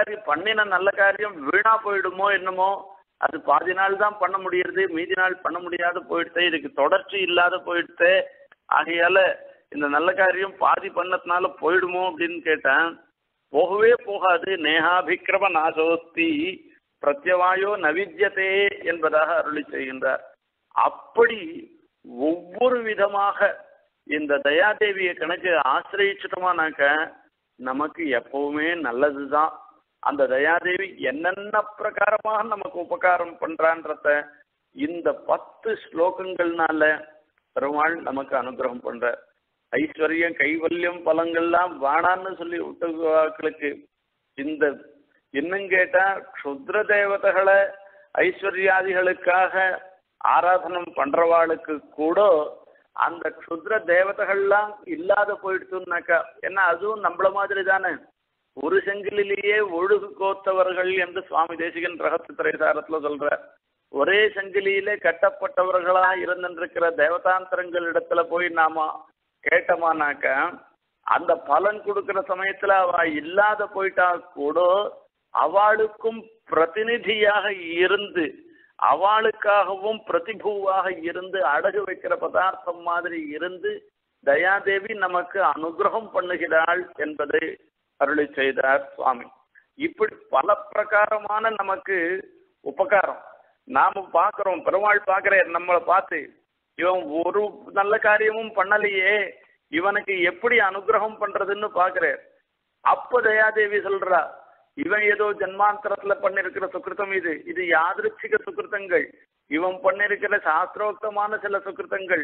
நல்ல காரியம் வீணா போயிடுமோ என்னமோ, அது பாதி நாள் தான் பண்ண முடியுது, மீதி நாள் பண்ண முடியாது போயிடுது, இதுக்கு தொடர்ச்சி இல்லாத போயிடுது. ஆகையால இந்த நல்ல காரியம் பாதி பண்ணதுனால போயிடுமோ அப்படின்னு கேட்டேன். போகவே போகாது. நேகாபிக்கிரம நாசோஸ்தி பிரத்யவாயோ நவித்யதே என்பதாக அருளி செய்கின்றார். அப்படி ஒவ்வொரு விதமாக இந்த தயாதேவியை கணக்கு ஆசிரியிச்சிட்டோமானாக்க நமக்கு எப்பவுமே நல்லதுதான். அந்த தயாதேவி என்னென்ன பிரகாரமாக நமக்கு உபகாரம் பண்றான்றத இந்த 10 ஸ்லோகங்கள்னால பெருமாள் நமக்கு அனுகிரகம் பண்ற. ஐஸ்வர்யம் கைவல்யம் பலங்கள்லாம் வாடான்னு சொல்லி விட்டவர்களுக்கு இந்த இன்னும் கேட்டா க்ஷுத்ர தேவதைகளை ஐஸ்வர்யாதிகளுக்காக ஆராதனம் பண்றவாளுக்கு கூட அந்த க்ஷுத்ர தேவதைகள்லாம் இல்லாத போயிடுச்சுன்னாக்கா, ஏன்னா அதுவும் நம்மள மாதிரி தானே, ஒரு சங்கிலிலேயே ஒழுகு கோத்தவர்கள் என்று சுவாமி தேசிகன் ரகசிய திரைசாரத்துல சொல்ற. ஒரே சங்கிலியிலே கட்டப்பட்டவர்களா இருந்திருக்கிற தேவதாந்திரங்கள் இடத்துல போய் நாம கேட்டோமானாக்க அந்த பலன் கொடுக்கிற சமயத்துல அவ இல்லாத போயிட்டா கூட அவளுக்கும் பிரதிநிதியாக இருந்து அவளுக்காகவும் பிரதிபூவாக இருந்து அடகு வைக்கிற பதார்த்தம் மாதிரி இருந்து தயாதேவி நமக்கு அனுகிரகம் பண்ணுகிறாள் என்பதை அருளி செய்தார் சுவாமி. இப்படி பல பிரகாரமான நமக்கு உபகாரம் நாம பார்க்கிறோம். பெருமாள் பார்க்கிற நம்மளை பார்த்து இவன் ஒரு நல்ல காரியமும் பண்ணலையே, இவனுக்கு எப்படி அனுகிரகம் பண்றதுன்னு பார்க்கிறார். அப்ப தயாதேவி சொல்றா, இவன் ஏதோ ஜன்மாந்தரத்துல பண்ணிருக்கிற சுக்கிருத்தம், இது யாதிருச்சிக சுக்கிருத்தங்கள், இவன் பண்ணிருக்கிற சாஸ்திரோக்தமான சில சுக்கிருத்தங்கள்,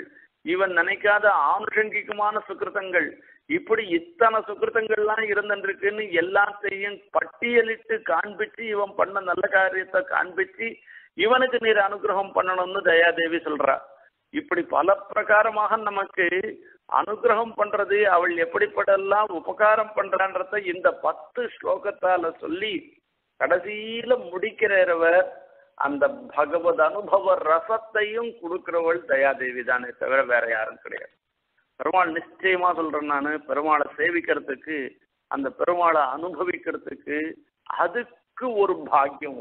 இவன் நினைக்காத ஆனுஷங்கிகமான சுக்கிருத்தங்கள், இப்படி இத்தனை சுக்கிருத்தங்கள்லாம் இருந்துருக்குன்னு எல்லாத்தையும் பட்டியலிட்டு காண்பிச்சு இவன் பண்ண நல்ல காரியத்தை காண்பிச்சு இவனுக்கு நீர் அனுகிரகம் பண்ணணும்னு தயாதேவி சொல்றா. இப்படி பல பிரகாரமாக நமக்கு அனுகிரகம் பண்றது, அவள் எப்படிப்படெல்லாம் உபகாரம் பண்றான்றத இந்த 10 ஸ்லோகத்தால சொல்லி கடைசியில முடிக்கிறவர் அந்த பகவத் அனுபவ ரசத்தையும் கொடுக்கிறவள் தயாதேவி தானே தவிர வேற யாரும் கிடையாது. பெருமாள் நிச்சயமா சொல்றேன், நான் பெருமாளை சேவிக்கிறதுக்கு, அந்த பெருமாளை அனுபவிக்கிறதுக்கு அதுக்கு ஒரு பாக்கியம்.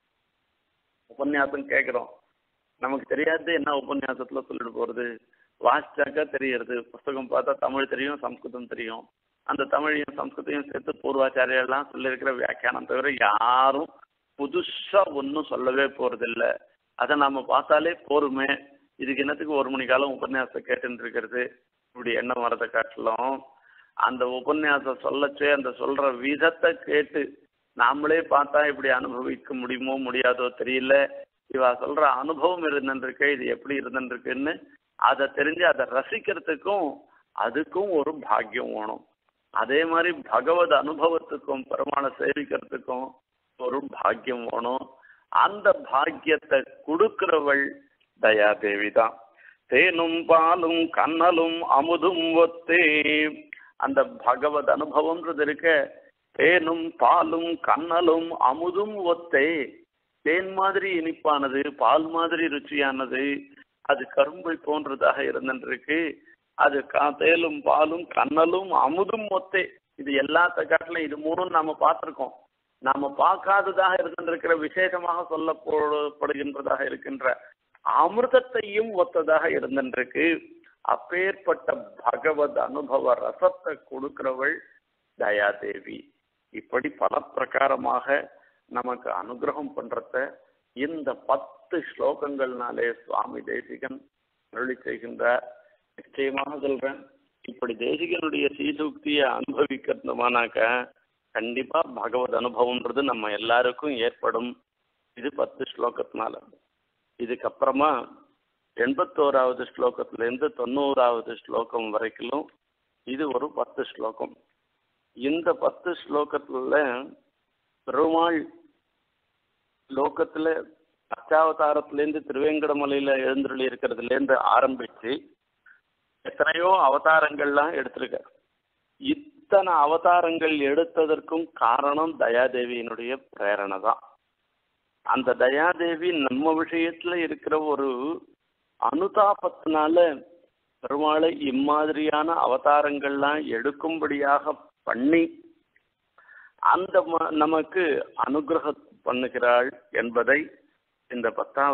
உபன்யாசம் கேட்கிறோம், நமக்கு தெரியாது என்ன உபன்யாசத்துல சொல்லிட்டு போறது, வாசிச்சாக்கா தெரியறது. புஸ்தகம் பார்த்தா தமிழ் தெரியும், சம்ஸ்கிருதம் தெரியும். அந்த தமிழையும் சம்ஸ்கிருதையும் சேர்த்து பூர்வாச்சாரியெல்லாம் சொல்லியிருக்கிற வியாக்கியானம் தவிர யாரும் புதுசா ஒன்றும் சொல்லவே போறதில்ல. அதை நாம பார்த்தாலே போருமே, இதுக்கு என்னத்துக்கு 1 மணி காலம் உபன்யாசத்தை கேட்டுட்டு இருக்கிறது, இப்படி எண்ணம் வரதை காட்டிலும் அந்த உபன்யாசம் சொல்லச்சே அந்த சொல்ற விதத்தை கேட்டு நாமளே பார்த்தா இப்படி அனுபவிக்க முடியுமோ முடியாதோ தெரியல. இவ சொல்ற அனுபவம் இருந்துருக்கு, இது எப்படி இருந்துருக்குன்னு அதை தெரிஞ்சு அதை ரசிக்கிறதுக்கும் அதுக்கும் ஒரு பாக்கியம் வேணும். அதே மாதிரி பகவத் அனுபவத்துக்கும் பெருமாளை சேவிக்கிறதுக்கும் ஒரு பாக்கியம் வேணும். அந்த பாக்கியத்தை கொடுக்கிறவள் தயாதேவி தான். தேனும் பாலும் கண்ணலும் அமுதும் ஒத்தே, அந்த பகவத் அனுபவம்ன்றது இருக்க, தேனும் பாலும் கண்ணலும் அமுதும் ஒத்தே. தேன் மாதிரி இனிப்பானது, பால் மாதிரி ருச்சியானது, அது கரும்பை போன்றதாக இருந்துருக்கு. அது தேலும் பாலும் கண்ணலும் அமுதும் ஒத்தே. இது எல்லாத்த காட்டிலும் இது 3 நாம பார்த்திருக்கோம். நாம பார்க்காததாக இருக்கின்ற விசேஷமாக சொல்லப்படுகின்றதாக இருக்கின்ற அமிர்தத்தையும் ஒத்ததாக இருந்திருக்கு. அப்பேற்பட்ட பகவத் அனுபவ ரசத்தை கொடுக்கிறவள் தயாதேவி. இப்படி பல பிரகாரமாக நமக்கு அனுகிரகம் பண்றத இந்த 10 ஸ்லோகங்கள்னாலே சுவாமி தேசிகன் அருளி செய்கின்றார். நிச்சயமாக சொல்றேன், இப்படி தேசிகனுடைய சீசூக்தியை அனுபவிக்கிறதுமானாக்க கண்டிப்பா பகவத் அனுபவம்ன்றது நம்ம எல்லாருக்கும் ஏற்படும். இது 10 ஸ்லோகத்தினால. இதுக்கப்புறமா 81வது ஸ்லோகத்திலேருந்து 90வது ஸ்லோகம் வரைக்கும் இது ஒரு 10 ஸ்லோகம். இந்த 10 ஸ்லோகத்துல பெருமாள் லோகத்துல அச்சாவதாரத்திலேருந்து திருவேங்கடமலையில எழுந்தருளி இருக்கிறதுலேருந்து ஆரம்பிச்சு எத்தனையோ அவதாரங்கள்லாம் எடுத்திருக்கார். இத்தனை அவதாரங்கள் எடுத்ததற்கும் காரணம் தயாதேவியினுடைய பிரேரணை தான். அந்த தயாதேவி நம்ம விஷயத்துல இருக்கிற ஒரு அனுதாபத்தினால பெருமாளை இம்மாதிரியான அவதாரங்கள்லாம் எடுக்கும்படியாக பண்ணி அந்த நமக்கு அனுகிரகம் பண்ணுகிறாள் என்பதை இந்த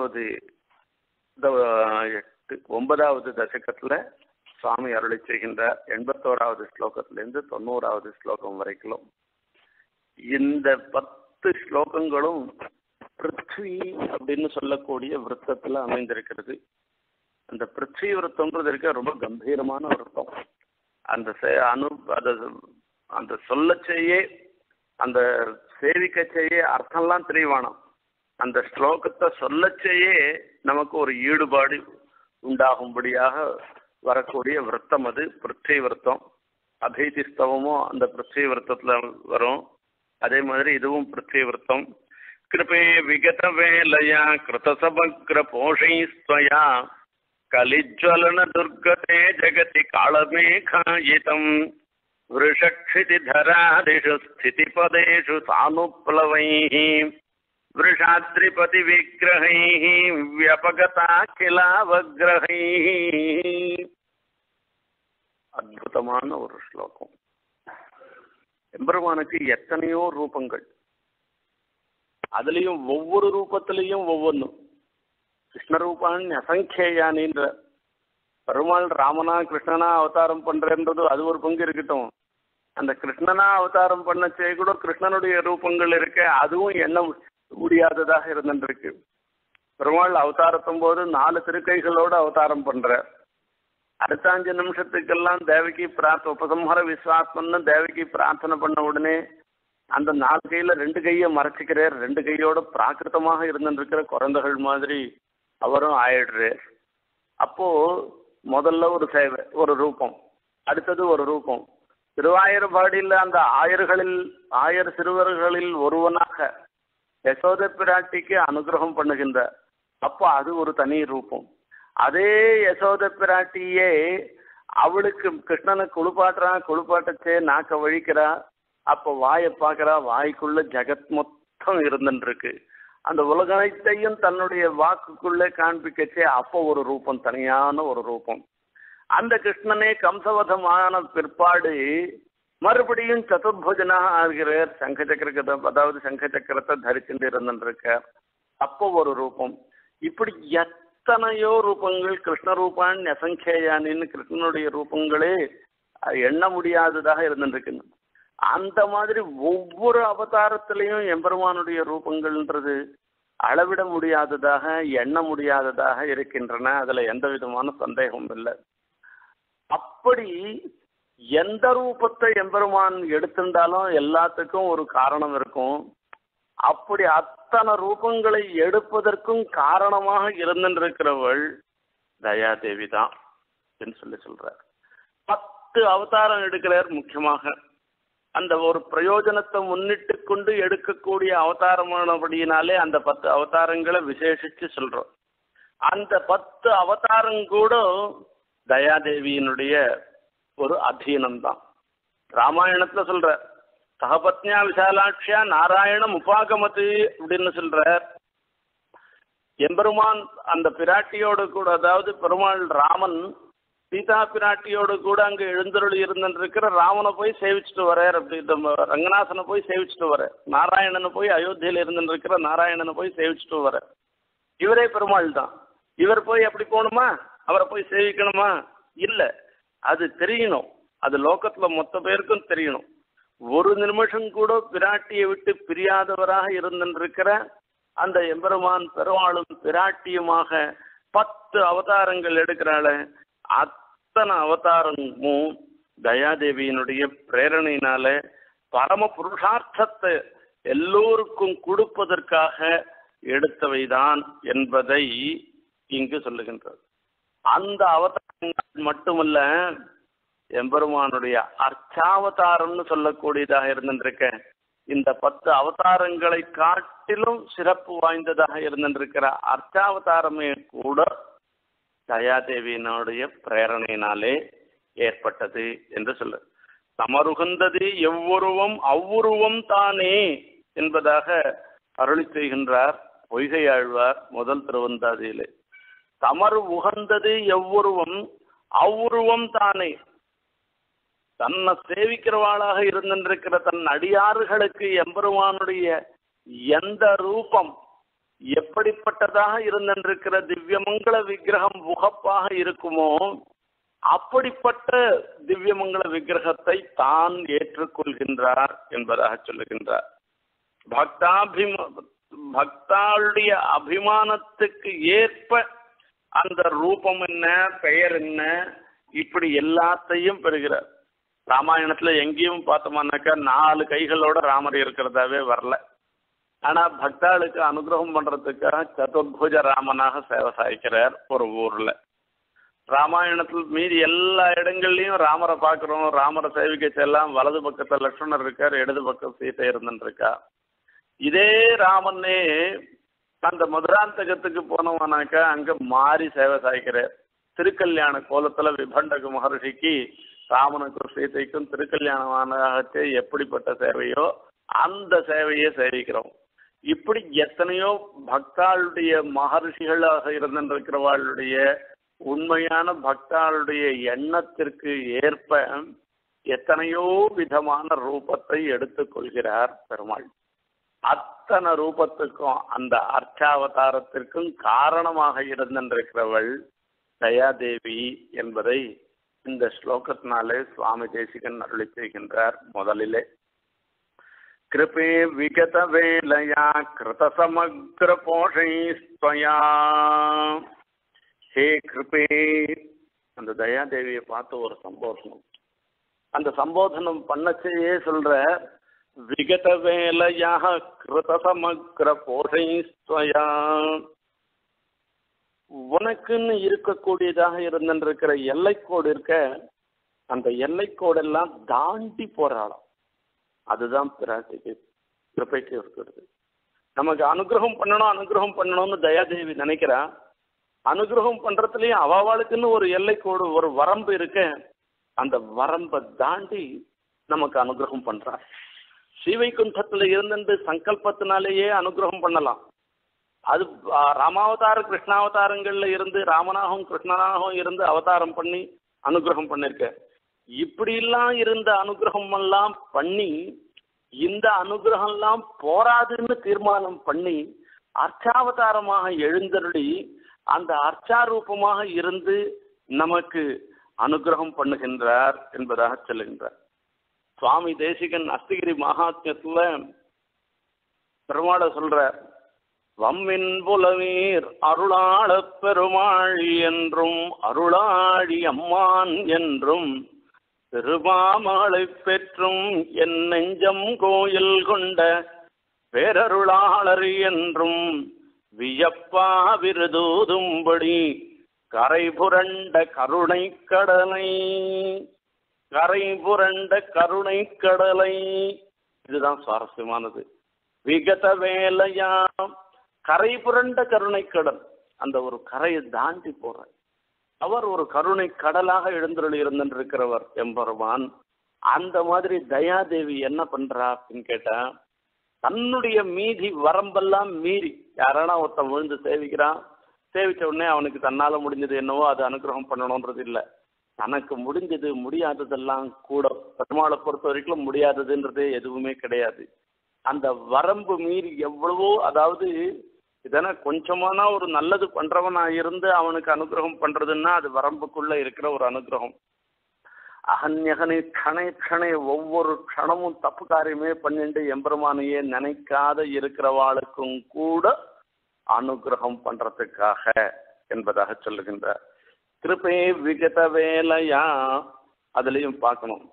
9வது தசகத்துல சுவாமி அருளி செய்கின்றார். 81வது ஸ்லோகத்திலிருந்து 90வது ஸ்லோகம் வரைக்கும் இந்த 10 ஸ்லோகங்களும் பிருத்வி அப்படின்னு சொல்லக்கூடிய விருத்தத்துல அமைந்திருக்கிறது. அந்த பிருத்வி விருத்தம்ன்றது இருக்க ரொம்ப கம்பீரமான விருத்தம். அந்த சொல்லச்சேயே அந்த சேவிக்கச்சேயே அர்த்தம்லாம் தெரியவானாம். அந்த ஸ்லோகத்தை சொல்லச்சேயே நமக்கு ஒரு ஈடுபாடு உண்டாகும்படியாக வரக்கூடிய விருத்தம் அது பிருத்வி விருத்தம். அபீதி ஸ்தவமும் அந்த பிருத்வி விருத்தத்துல வரும். அதே மாதிரி இதுவும் பிருத்வி விருத்தம். கிருபே விகத வேலயா கிருத சமக்ர போஷைஸ்வயா கலிஜ்வலன துர்கதே ஜகதி காளமேகாயிதம் விருஷக்ஷிதி தராதிஷு ஸ்திதிபதேஷு சானுப்ளவைः விருஷாத்ரிபதி விக்கிரகைः வியபகதாகிலாவக்ரகைः. அற்புதமான ஒரு ஸ்லோகம். எம்பெருமானுக்கு எத்தனையோ ரூபங்கள், அதுலேயும் ஒவ்வொரு ரூபத்திலையும் ஒவ்வொன்றும் கிருஷ்ணரூபான் அசங்கேயானின்ற பெருமாள் ராமனா கிருஷ்ணனா அவதாரம் பண்றன்றது அது ஒரு பங்கு இருக்கட்டும். அந்த கிருஷ்ணனா அவதாரம் பண்ணச்சே கூட கிருஷ்ணனுடைய ரூபங்கள் இருக்க, அதுவும் எண்ண முடியாததாக இருந்துருக்கு. பெருமாள் அவதாரத்தும் போது 4 திருக்கைகளோடு அவதாரம் பண்ற. அடுத்த 5 நிமிஷத்துக்கெல்லாம் தேவகி உபசம்ஹர விஸ்வாத்மன்னு தேவகி பிரார்த்தனை பண்ண உடனே அந்த 4 கையில 2 கையை மறைச்சிக்கிறார். 2 கையோட பிராகிருத்தமாக இருந்துருக்கிற குழந்தைகள் மாதிரி அவரும் ஆயிடுறார். அப்போ முதல்ல ஒரு சேவை ஒரு ரூபம், அடுத்தது ஒரு ரூபம். திருவாயூர்பாடியில் அந்த ஆயர் சிறுவர்களில் ஒருவனாக யசோத பிராட்டிக்கு அனுகிரகம் பண்ணுகின்ற அப்போ அது ஒரு தனி ரூபம். அதே யசோத பிராட்டியே அவளுக்கு கிருஷ்ணனை குளிப்பாட்டச்சே நாக்க வழிக்கிறா. அப்போ வாயை பார்க்கறா, வாய்க்குள்ள ஜெகத் மொத்தம் இருந்துருக்கு. அந்த உலகத்தையும் தன்னுடைய வாக்குக்குள்ளே காண்பிக்கச்சே அப்போ ஒரு ரூபம், தனியான ஒரு ரூபம். அந்த கிருஷ்ணனே கம்சவதமான பிற்பாடு மறுபடியும் சதுர்புஜனாக ஆகிறார். சங்க சக்கர, அதாவது சங்க சக்கரத்தை தரிச்சுட்டு இருந்துருக்கார். அப்போ ஒரு ரூபம். இப்படி எத்தனையோ ரூபங்கள், கிருஷ்ண ரூபான் அசங்கேயானின்னு கிருஷ்ணனுடைய ரூபங்களே எண்ண முடியாததாக இருந்துருக்கு. அந்த மாதிரி ஒவ்வொரு அவதாரத்திலையும் எம்பெருமானுடைய ரூபங்கள்ன்றது அளவிட முடியாததாக, எண்ண முடியாததாக இருக்கின்றன. அதுல எந்த விதமான சந்தேகமும் இல்லை. அப்படி எந்த ரூபத்தை எம்பெருமான் எடுத்திருந்தாலும் எல்லாத்துக்கும் ஒரு காரணம் இருக்கும். அப்படி அத்தனை ரூபங்களை எடுப்பதற்கும் காரணமாக இருந்திருக்கிறவள் தயாதேவி தான் என்று சொல்றார். 10 அவதாரம் எடுக்கிறார். முக்கியமாக அந்த ஒரு பிரயோஜனத்தை முன்னிட்டு கொண்டு எடுக்கக்கூடிய அவதாரமானபடியினாலே அந்த 10 அவதாரங்களை விசேஷிச்சு சொல்றோம். அந்த 10 அவதாரம் கூட தயாதேவியினுடைய ஒரு அதீனம்தான். ராமாயணத்துல சொல்ற சகபத்னியா விசாலாட்சியா நாராயணம் உபாகமத்து அப்படின்னு சொல்றார். எம்பெருமான் அந்த பிராட்டியோடு கூட, அதாவது பெருமாள் ராமன் சீதா பிராட்டியோடு கூட அங்கே எழுந்தருளி இருந்துருக்கிற ராமனை போய் சேவிச்சுட்டு வர்றார். அப்படி ரங்கநாதனை போய் சேவிச்சுட்டு வர்றார். நாராயணனை போய் அயோத்தியில இருந்துருக்கிற நாராயணனை போய் சேவிச்சுட்டு வர்றார். இவரே பெருமாள் தான். இவர் போய் எப்படி போகணுமா, அவரை போய் சேவிக்கணுமா? இல்லை, அது தெரியணும். அது லோகத்துல மொத்த பேருக்கும் தெரியணும். ஒரு நிமிஷம் கூட பிராட்டியை விட்டு பிரியாதவராக இருந்திருக்கிற அந்த எம்பெருமான் பெருமாளும் பிராட்டியுமாக 10 அவதாரங்கள் எடுக்கிறாள். அத்தனை அவதாரமும் தயாதேவியினுடைய பிரேரணையினால பரம புருஷார்த்தத்தை எல்லோருக்கும் கொடுப்பதற்காக எடுத்தவைதான் என்பதை இங்கு சொல்லுகின்றது. அந்த அவதாரங்கள் மட்டுமல்ல, எம்பெருமானுடைய அர்ச்சாவதாரம்னு சொல்லக்கூடியதாக இருந்திருக்க இந்த 10 அவதாரங்களை காட்டிலும் சிறப்பு வாய்ந்ததாக இருந்திருக்கிற அர்ச்சாவதாரமே கூட தயாதேவியினுடைய பிரேரணையினாலே ஏற்பட்டது என்று சொல்லு. தமருகந்தது எவ்வுருவம் அவ்வுருவம் தானே என்பதாக அருளி செய்கின்றார் பொய்கையாழ்வார் முதல் திருவந்தாதியிலே. தமறு உகந்தது எவ்வுருவம் அவ்வுருவம் தானே. தன்னை சேவிக்கிறவாளாக இருந்திருக்கிற தன் அடியாறுகளுக்கு எம்பெருமானுடைய எந்த ரூபம் எப்படிப்பட்டதாக இருந்திருக்கிற திவ்யமங்கள விக்கிரகம் உகப்பாக இருக்குமோ அப்படிப்பட்ட திவ்யமங்கள விக்கிரகத்தை தான் ஏற்றுக்கொள்கின்றார் என்பதாக சொல்லுகின்றார். பக்தாளுடைய அபிமானத்துக்கு ஏற்ப அந்த ரூபம் என்ன, பெயர் என்ன, இப்படி எல்லாத்தையும் பெறுகிறார். ராமாயணத்துல எங்கேயும் பார்த்தோம்னாக்கா 4 கைகளோட ராமர் இருக்கிறதாவே வரல. ஆனா பக்தாளுக்கு அனுகிரகம் பண்றதுக்காக சதுர்புஜ ராமனாக சேவை சாய்க்கிறார் ஒரு ஊர்ல. ராமாயணத்தில் மீதி எல்லா இடங்கள்லயும் ராமரை பார்க்கிறோம். ராமரை சேவிக்க செல்லாம் வலது பக்கத்துல லட்சுமணர் இருக்கார், இடது பக்கம் சீதை இருந்துருக்கா. இதே ராமனே அந்த மதுராந்தகத்துக்கு போனோம்னாக்கா அங்க மாறி சேவை சாய்க்கிறார். திருக்கல்யாண கோலத்துல விபண்டக மகர்ஷிக்கு ராமனுக்கும் சீதைக்கும் திருக்கல்யாணமானே எப்படிப்பட்ட சேவையோ அந்த சேவையை சேவிக்கிறோம். இப்படி எத்தனையோ பக்தாளுடைய மகர்ஷிகளாக இருந்திருக்கிறவாளுடைய உண்மையான பக்தாளுடைய எண்ணத்திற்கு ஏற்ப எத்தனையோ விதமான ரூபத்தை எடுத்துக்கொள்கிறார் பெருமாள். அத்தனை ரூபத்துக்கும் அந்த அர்ச்சாவதாரத்திற்கும் காரணமாக இருந்திருக்கிறவள் தயாதேவி என்பதை இந்த ஸ்லோகத்தினாலே சுவாமி தேசிகன் அருளி செய்கின்றார். முதலிலே கிருபே விகத வேலையா கிருத சமக்ர போஷைஸ்வயா. ஹே கிருபே, அந்த தயாதேவியை பார்த்து ஒரு சம்போதனம், அந்த சம்போதனம் பண்ணச்சேயே சொல்ற விகத வேலையா கிருத சமக்ர போஷைஸ்வயா. உனக்குன்னு இருக்கக்கூடியதாக இருந்திருக்கிற எல்லைக்கோடு இருக்க, அந்த எல்லைக்கோடெல்லாம் தாண்டி போறாளாம். அதுதான் பிராட்டிக்கு கிருபைக்கு இருக்கிறது. நமக்கு அனுகிரகம் பண்ணணும்னு தயாதேவி நினைக்கிறா. அனுகிரகம் பண்றதுலயும் அவளுக்குன்னு ஒரு எல்லைக்கோடு, ஒரு வரம்பு இருக்க, அந்த வரம்பை தாண்டி நமக்கு அனுகிரகம் பண்றா. ஸ்ரீவைகுண்டத்துல இருந்து சங்கல்பத்தினாலேயே அனுகிரகம் பண்ணலாம். அது ராமாவதார கிருஷ்ணாவதாரங்கள்ல இருந்து ராமனாகவும் கிருஷ்ணனாகவும் இருந்து அவதாரம் பண்ணி அனுகிரகம் பண்ணிருக்க. இப்படி எல்லாம் இருந்த அனுகிரகம் எல்லாம் பண்ணி இந்த அனுகிரகம் எல்லாம் போராதுன்னு தீர்மானம் பண்ணி அர்ச்சாவதாரமாக எழுந்தருளி அந்த அர்ச்சாரூபமாக இருந்து நமக்கு அனுகிரகம் பண்ணுகின்றார் என்பதாக சொல்லுகின்றார். சுவாமி தேசிகன் அஸ்தகிரி மகாத்மியத்துல பெருமாளை சொல்றார். வம்மின் புலவீர் அருளாள பெருமாள் என்றும் அருளாழி அம்மான் என்றும் திருமாமகளை பெற்றும் என் நெஞ்சம் கோயில் கொண்ட பேரருளாளர் என்றும் வியப்பா விருதூதும்படி கரை புரண்ட கருணை கடலை, கரை புரண்ட கருணை கடலை. இதுதான் சுவாரஸ்யமானது. விகத வேலையாம் கரை புரண்ட கருணை கடல். அந்த ஒரு கரையை தாண்டி போற அவர் ஒரு கருணை கடலாக எழுந்தருள் இருந்திருக்கிறவர் எம்பெருமான். அந்த மாதிரி தயாதேவி என்ன பண்றா அப்படின்னு கேட்டா, தன்னுடைய மீதி வரம்பெல்லாம் மீறி யாரானா ஒருத்தன் விழுந்து சேவிக்கிறான், சேவிச்ச உடனே அவனுக்கு தன்னால முடிஞ்சது என்னவோ அது அனுகிரகம் பண்ணணும்ன்றது இல்லை. தனக்கு முடிஞ்சது முடியாததெல்லாம் கூட பெருமாளை பொறுத்த வரைக்கும் முடியாததுன்றது எதுவுமே கிடையாது. அந்த வரம்பு மீறி எவ்வளவோ, அதாவது இதனா கொஞ்சமான ஒரு நல்லது பண்றவனா இருந்து அவனுக்கு அனுகிரகம் பண்றதுன்னா அது வரம்புக்குள்ள இருக்கிற ஒரு அனுகிரகம். அகன்யகனை க்ஷணை க்ஷணை ஒவ்வொரு க்ஷணமும் தப்பு காரியமே பண்ணிட்டு எம்பெருமானையே நினைக்காத இருக்கிறவாளுக்கும் கூட அனுகிரகம் பண்றதுக்காக என்பதாக சொல்லுகின்றார். கிருபை விகத வேலையா அதுலயும் பார்க்கணும்.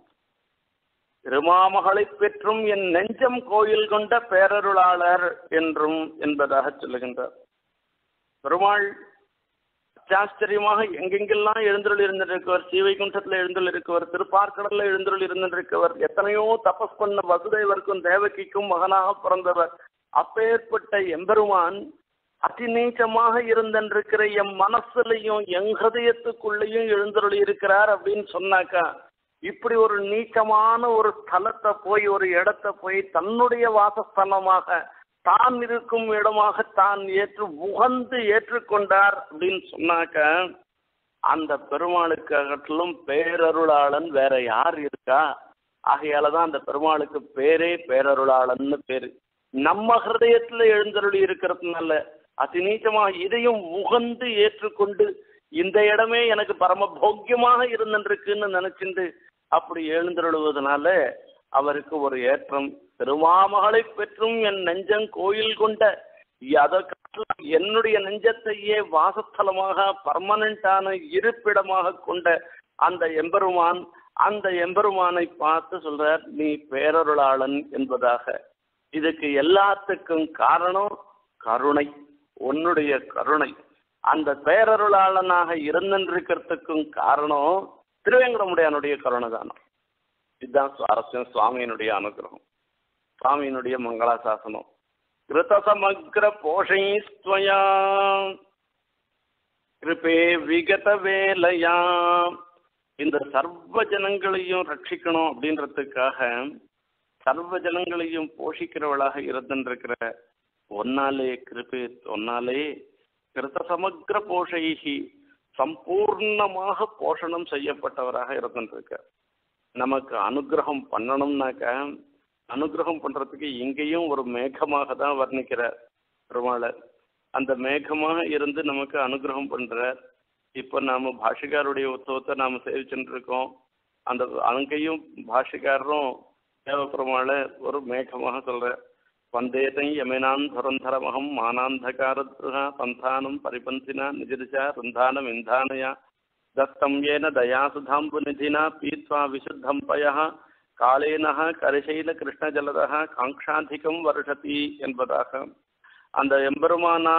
திருமாமகளை பெற்றும் என் நெஞ்சம் கோயில் கொண்ட பேரருளாளர் என்றும் என்பதாக சொல்லுகின்றார். பெருமாள் ஆச்சரியமாக எங்கெங்கெல்லாம் எழுந்தருள் இருந்திருக்கவர், ஸ்ரீவைகுண்டத்துல எழுந்தருள் இருக்கவர், திருப்பார்க்கடல்ல எழுந்தருள் இருந்திருக்கவர், எத்தனையோ தபஸ் பண்ண வசுதேவருக்கும் தேவகிக்கும் மகனாக பிறந்தவர். அப்பேற்பட்ட எம்பெருமான் அதிநீச்சமாக இருந்திருக்கிற என் மனசுலையும் என் ஹதயத்துக்குள்ளேயும் எழுந்தருள் இருக்கிறார் அப்படின்னு சொன்னாக்கா, இப்படி ஒரு நீச்சமான ஒரு ஸ்தலத்தை போய், ஒரு இடத்தை போய் தன்னுடைய வாசஸ்தலமாக தான் இருக்கும் இடமாக தான் உகந்து ஏற்றுக்கொண்டார் அப்படின்னு சொன்னாக்க, அந்த பெருமாளுக்காகட்டிலும் பேரருளாளன் வேற யார் இருக்கா? ஆகையாலதான் அந்த பெருமாளுக்கு பேரே பேரருளாளன்னு பேரு. நம்ம ஹிருதயத்துல எழுந்தருளி இருக்கிறதுனால அதிநீச்சமாக இதையும் உகந்து ஏற்றுக்கொண்டு இந்த இடமே எனக்கு பரம போக்கியமாக இருந்துருக்குன்னு நினைச்சிட்டு அப்படி எழுந்தருளுவதனால அவருக்கு ஒரு ஏற்றம். திருமாமகளை பெற்றும் என் நெஞ்சம் கோயில் கொண்ட, அதற்கு என்னுடைய நெஞ்சத்தையே வாசஸ்தலமாக பர்மனண்டான இருப்பிடமாக கொண்ட அந்த எம்பெருமான், அந்த எம்பெருமானை பார்த்து சொல்றார், நீ பேரருளாளன் என்பதாக. இதுக்கு எல்லாத்துக்கும் காரணம் கருணை, உன்னுடைய கருணை. அந்த பேரருளாளனாக இருந்திருக்கிறதுக்கும் காரணம் திருவேங்கடமுடையானுடைய கருணை தானம். இதுதான் சுவாரஸ்யம். சுவாமியினுடைய அனுகிரகம், சுவாமியினுடைய மங்களாசாசனம். கிருத சமக்ர போஷைஸ்வயா கிருபே விகத வேலையா. இந்த சர்வ ஜனங்களையும் ரட்சிக்கணும் அப்படின்றதுக்காக சர்வ ஜனங்களையும் போஷிக்கிறவளாக இருந்திருக்கிற ஒன்னாலே கிருபே, ஒன்னாலே கிருத சமக்ர போஷைகி சம்பூர்ணமாக போஷணம் செய்யப்பட்டவராக இருந்திருக்க. நமக்கு அனுகிரகம் பண்ணணும்னாக்க, அனுகிரகம் பண்றதுக்கு இங்கேயும் ஒரு மேகமாக தான் வர்ணிக்கிறார் பெருமாளை. அந்த மேகமாக இருந்து நமக்கு அனுகிரகம் பண்றார். இப்ப நாம பாஷிகாருடைய உற்சவத்தை நாம சேவிச்சுட்டு இருக்கோம். அந்த அங்கேயும் பாஷிகாரரும் தேவப்பெருமாளை ஒரு மேகமாக சொல்ற. வந்தேதை யமினான் துரந்தரமகம் மானாந்தகாரத்ருஹா பந்தானம் பரிபந்தினா நிஜதிஷா ருந்தானம் இந்தானயா தத்தம் ஏன தயாசுதாம்பு நிதினா பீத்வா விசுத்தம் பயா காலேன கரிசைல கிருஷ்ண ஜலதா காங்ஷாதிகம் வருஷதி என்பதாக அந்த எம்பெருமானார்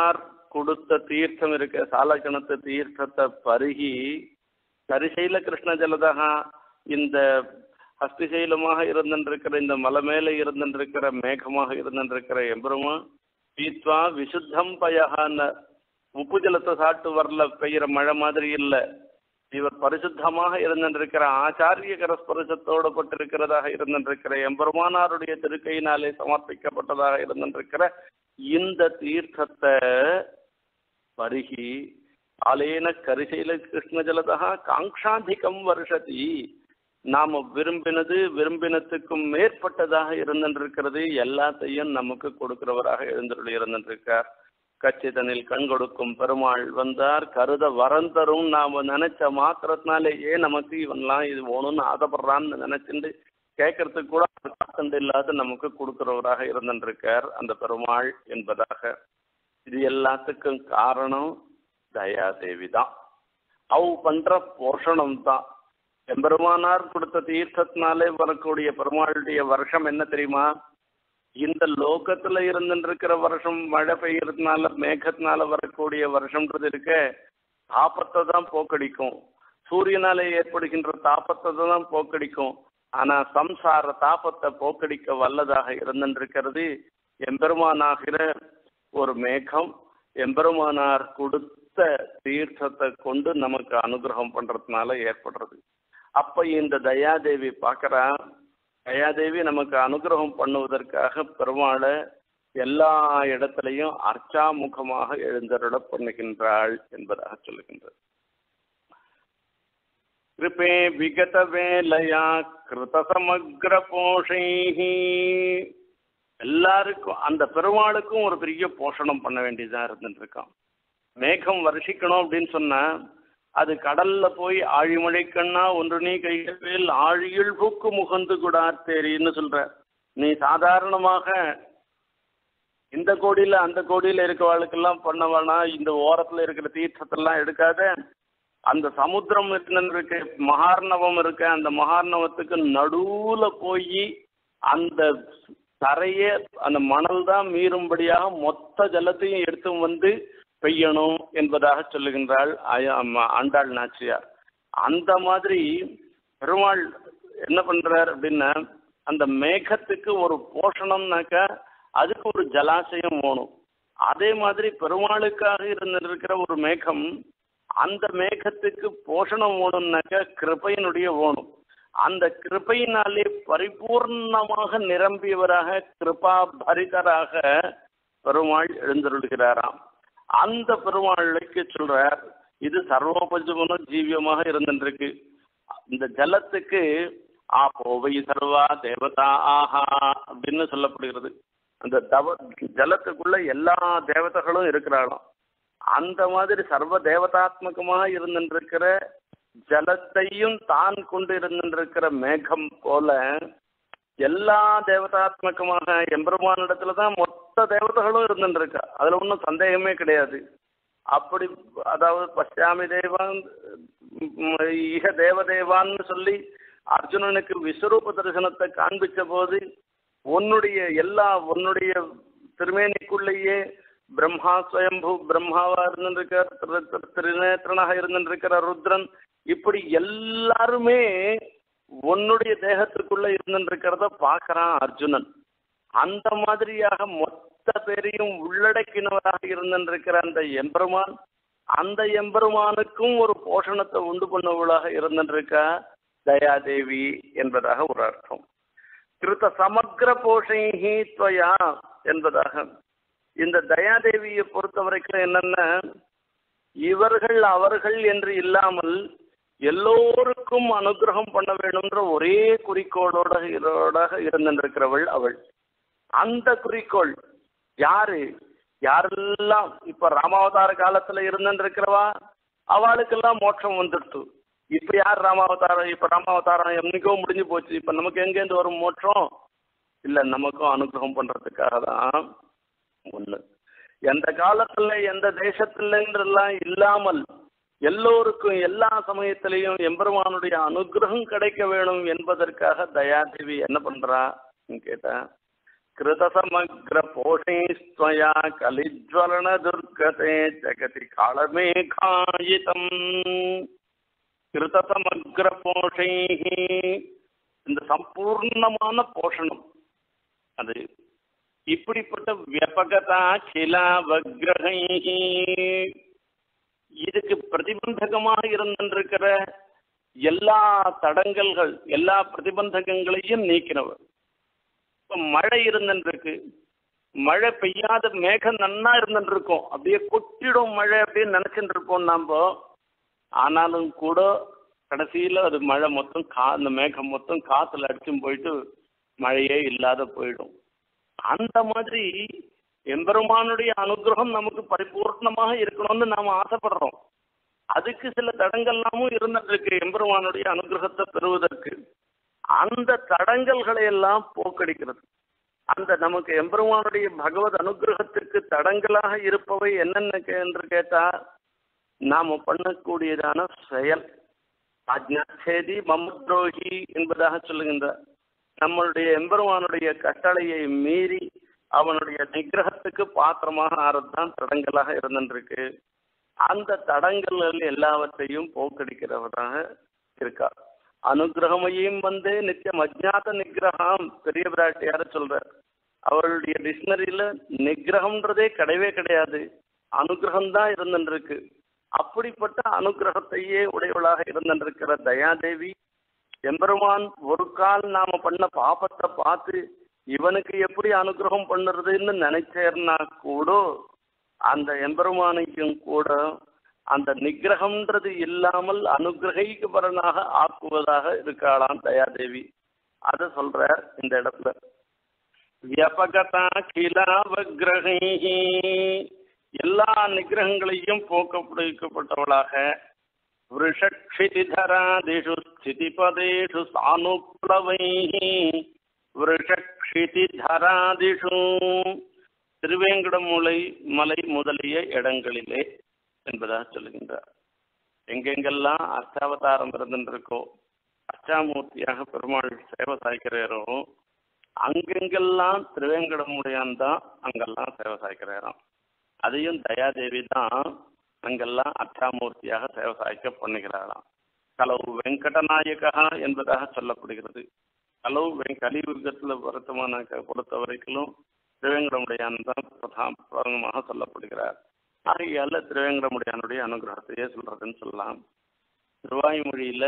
கொடுத்த தீர்த்தம் இருக்க சாலக்கணத்து தீர்த்தத்தை பருகி கரிசைல கிருஷ்ண ஜலதகா இந்த ஹஸ்திசைலமாக இருந்திருக்கிற இந்த மலை மேலே இருந்திருக்கிற மேகமாக இருந்திருக்கிற எம்பெருமா பீத்வா விசுத்தம் பயகான உப்பு ஜலத்தை சாப்பிட்டு வரல பெய்கிற மழை மாதிரி இல்லை. இவர் பரிசுத்தமாக இருந்திருக்கிற ஆச்சாரிய கரஸ்பரிசத்தோடு பட்டிருக்கிறதாக இருந்திருக்கிற எம்பெருமானாருடைய திருக்கையினாலே சமர்ப்பிக்கப்பட்டதாக இருந்திருக்கிற இந்த தீர்த்தத்தை பருகி ஆலேன கரிசைல கிருஷ்ண ஜலதா காங்ஷாதிகம் வருஷதி நாம விரும்பினத்துக்கும் மேற்பட்டதாக இருந்திருக்கிறது. எல்லாத்தையும் நமக்கு கொடுக்கிறவராக எழுந்தருளி இருந்திருக்கார். கச்சிதனில் கண் கொடுக்கும் பெருமாள் வந்தார், கருத வரம் தரும். நாம நினைச்ச மாத்திரத்தினாலேயே நமக்கு இவன்லாம் இது வேணும்னு ஆசைப்படுறான்னு நினைச்சுட்டு கேட்கறதுக்கு கூட காத்தண்டு இல்லாத நமக்கு கொடுக்கிறவராக இருந்திருக்கார் அந்த பெருமாள் என்பதாக. இது எல்லாத்துக்கும் காரணம் தயாதேவி தான். அவ பண்ற போஷணம் தான். எம்பெருமானார் கொடுத்த தீர்த்தத்தினாலே வரக்கூடிய பெருமாளுடைய வருஷம் என்ன தெரியுமா? இந்த லோகத்துல இருந்துருக்கிற வருஷம் மழை பெய்யறதுனால மேகத்தினால வரக்கூடிய வருஷம்ன்றது இருக்க தாபத்தை தான் போக்கடிக்கும். சூரியனால ஏற்படுகின்ற தாபத்தை தான் போக்கடிக்கும். ஆனா சம்சார தாபத்தை போக்கடிக்க வல்லதாக இருந்திருக்கிறது எம்பெருமானாகிற ஒரு மேகம். எம்பெருமானார் கொடுத்த தீர்த்தத்தை கொண்டு நமக்கு அனுகிரகம் பண்றதுனால ஏற்படுறது. அப்ப இந்த தயாதேவி பார்க்கறா, தயாதேவி நமக்கு அனுகிரகம் பண்ணுவதற்காக பெருமாளை எல்லா இடத்திலையும் அர்ச்சாமுகமாக எழுந்தருள பண்ணுகின்றாள் என்பதாக சொல்லுகின்றது. கிருபே விகத வேலையா கிருத சமக்ர போஷைஹி. எல்லாருக்கும் அந்த பெருமாளுக்கும் ஒரு பெரிய போஷணம் பண்ண வேண்டியதா இருந்துட்டு இருக்கான். மேகம் வருஷிக்கணும் அப்படின்னு சொன்னா அது கடல்ல போய் ஆழிமழை கண்ணா ஒன்று நீ கைகள் ஆழியில் பூக்கு முகந்து குடாத்தேரின்னு சொல்ற. நீ சாதாரணமாக இந்த கோடியில அந்த கோடியில இருக்கவாளுக்கெல்லாம் பண்ண வேணாம், இந்த ஓரத்துல இருக்கிற தீர்த்தத்தெல்லாம் எடுக்காத. அந்த சமுத்திரம் இருக்கு, மகார்ணவம் இருக்கு, அந்த மகார்ணவத்துக்கு நடுவுல போய் அந்த தரையே அந்த மணல் தான் மீறும்படியாக மொத்த ஜலத்தையும் எடுத்து வந்து பெய்யணும் என்பதாக சொல்லுகின்றாள் ஆண்டாள் நாச்சியார். அந்த மாதிரி பெருமாள் என்ன பண்றார் அப்படின்னா அந்த மேகத்துக்கு ஒரு போஷணம்னாக்கா அதுக்கு ஒரு ஜலாசயம் வேணும். அதே மாதிரி பெருமாளுக்காக இருந்திருக்கிற ஒரு மேகம், அந்த மேகத்துக்கு போஷணம் வேணும்னாக்கா கிருபையினுடைய வேணும். அந்த கிருபையினாலே பரிபூர்ணமாக நிரம்பியவராக கிருபா பரிதராக பெருமாள் எழுந்தருளுகிறாராம். அந்த பெருமாளுக்கு சொல்றார் இது சர்வோபஜமன ஜீவியமாக இருந்துருக்கு. இந்த ஜலத்துக்கு போவை சர்வா தேவதா ஆஹா அப்படின்னு சொல்லப்படுகிறது. அந்த ஜலத்துக்குள்ள எல்லா தேவதைகளும் இருக்கிறாளாம். அந்த மாதிரி சர்வ தேவதாத்மகமாக இருந்துருக்கிற ஜலத்தையும் தான் கொண்டு இருந்துருக்கிற மேகம் போல எல்லா தேவதாத்மகமாக எம்பெருமானிடத்துலதான் மொத்த தேவதைகளும் இருந்துருக்கா. அதுல ஒன்றும் சந்தேகமே கிடையாது. அப்படி அதாவது பஷ்யாமி தேவான் ஈக தேவதேவான்னு சொல்லி அர்ஜுனனுக்கு விஸ்வரூப தரிசனத்தை காண்பிச்ச போது உன்னுடைய திருமேனிக்குள்ளேயே பிரம்மா ஸ்வயம்பு பிரம்மாவா இருந்திருக்கார், திருநேத்திரனாக இருந்திருக்கிற ருத்ரன், இப்படி எல்லாருமே உன்னுடைய தேகத்துக்குள்ள இருந்திருக்கிறத பார்க்கறான் அர்ஜுனன். அந்த மாதிரியாக மொத்த பேரையும் உள்ளடக்கினவராக இருந்திருக்கிற அந்த எம்பெருமான், அந்த எம்பெருமானுக்கும் ஒரு போஷணத்தை உண்டு பண்ணவளாக இருந்திருக்கா தயாதேவி என்பதாக ஒரு அர்த்தம். கிருத்த சமக்ர போஷைஹி த்வயா என்பதாக. இந்த தயாதேவியை பொறுத்த வரைக்கும் என்னன்னா இவர்கள் அவர்கள் என்று இல்லாமல் எல்லோருக்கும் அனுகிரகம் பண்ண வேணும்ன்ற ஒரே குறிக்கோளோட இருந்திருக்கிறவள் அவள். அந்த குறிக்கோள் யாரெல்லாம் இப்ப ராமாவதார காலத்துல இருந்திருக்கிறவா அவளுக்கெல்லாம் மோட்சம் வந்துடுத்து. இப்ப யார் ராமாவதாரம்? இப்ப ராமாவதாரம் என்னைக்கோ முடிஞ்சு போச்சு. இப்ப நமக்கு எங்கேருந்து வரும் மோட்சம்? இல்ல, நமக்கும் அனுகிரகம் பண்றதுக்காக தான். ஒண்ணு, எந்த காலத்துல எந்த தேசத்துலன்றெல்லாம் இல்லாமல் எல்லோருக்கும் எல்லா சமயத்திலையும் எம்பெருமானுடைய அனுகிரகம் கிடைக்க வேணும் என்பதற்காக தயாதேவி என்ன பண்றா கேட்டா கிருதசமக்ரபோஷைஸ்த்வயா கலிஜ்வலனதுர்கதே ஜகதி காளமேகாயிதம். கிருதசமக்ரபோஷை, இந்த சம்பூர்ணமான போஷணம் அது இப்படிப்பட்ட வியபகதா கிலாவக்ரஹை, இதுக்கு பிரதிபந்தகமாக இருந்திருக்கிற எல்லா தடங்கல்கள் எல்லா பிரதிபந்தகங்களையும் நீக்கினவர். இப்ப மழை இருந்துருக்கு, மழை பெய்யாத மேகம் நன்னா இருந்துருக்கும், அப்படியே கொட்டிடும் மழை அப்படின்னு நினைச்சுட்டு இருப்போம் நாம. ஆனாலும் கூட கடைசியில அது மழை மொத்தம் அந்த மேகம் மொத்தம் காத்துல அடிச்சும் போயிட்டு மழையே இல்லாத போயிடும். அந்த மாதிரி எம்பெருமானுடைய அனுகிரகம் நமக்கு பரிபூர்ணமாக இருக்கணும்னு நாம ஆசைப்படுறோம். அதுக்கு சில தடங்கள்லாமும் இருந்துட்டு இருக்கு எம்பெருமானுடைய அனுகிரகத்தை பெறுவதற்கு. அந்த தடங்கல்களை எல்லாம் போக்கடிக்கிறது. அந்த நமக்கு எம்பெருமானுடைய பகவத் அனுகிரகத்திற்கு தடங்கலாக இருப்பவை என்னென்ன என்று கேட்டா, நாம பண்ணக்கூடியதான செயல். ஆஜ்ஞாச்சேதி மமத்ரோஹி என்பதாக சொல்லுகின்றார். நம்மளுடைய எம்பெருமானுடைய கட்டளையை மீறி அவனுடைய நிகிரகத்துக்கு பாத்திரமாக ஆறதுதான் தடங்கலாக இருந்துருக்கு. அந்த தடங்கல்கள் எல்லாவற்றையும் போக்கடிக்கிறவராக இருக்கார். அனுகிரகமையும் நித்தியம் அஜ்ஞாத நிகிரகம் பெரிய பிராட்டியார சொல்றார். அவருடைய டிக்ஷனரியில நிகிரகம்ன்றதே கிடையவே கிடையாது, அனுகிரகம்தான் இருந்துருக்கு. அப்படிப்பட்ட அனுகிரகத்தையே உடையவளாக இருந்திருக்கிற தயாதேவி எம்பெருமான் ஒரு கால் நாம பண்ண பாபத்தை பார்த்து இவனுக்கு எப்படி அனுகிரகம் பண்ணுறதுன்னு நினைச்சேர்னா கூட அந்த எம்பெருமானையும் கூட அந்த நிகிரகம்ன்றது இல்லாமல் அனுகிரகிக்கபரனாக ஆக்குவதாக இருக்காளாம் தயாதேவி. அதை சொல்ற இந்த இடத்துல. வியபகதா கிலாவக்ரஹை, எல்லா நிகிரகங்களையும் போக்கப்படுத்தப்பட்டவளாக விருஷக்ஷிதிதராதிஷு ஸ்திதிபதேஷு சானுப்ளவை, விருஷக்ஷிதிதராதிஷு திருவேங்கடமுலை மலை முதலிய இடங்களிலே என்பதாக சொல்லுகின்றார். எங்கெங்கெல்லாம் அஷ்டாவதாரம் இருந்துருக்கோ, அஷ்டாமூர்த்தியாக பெருமாள் சேவை சாய்க்கிறாரோ அங்கெங்கெல்லாம் திருவேங்கடமுடையான் தான் அங்கெல்லாம் சேவை சாய்க்கிறாராம். அதையும் தயாதேவி தான் அங்கெல்லாம் அஷ்டாமூர்த்தியாக சேவை சாய்க்க பண்ணுகிறாராம். கலவு வெங்கடநாயகா என்பதாக சொல்லப்படுகிறது. கலவு கலியுகத்தில் பொறுத்த வரைக்கும் திருவேங்கடமுடையான் தான் பிரதானமாக சொல்லப்படுகிறார். ஆகையால திருவேங்கடமுடையானுடைய அனுகிரகத்தையே சொல்றதுன்னு சொல்லலாம். திருவாய்மொழியில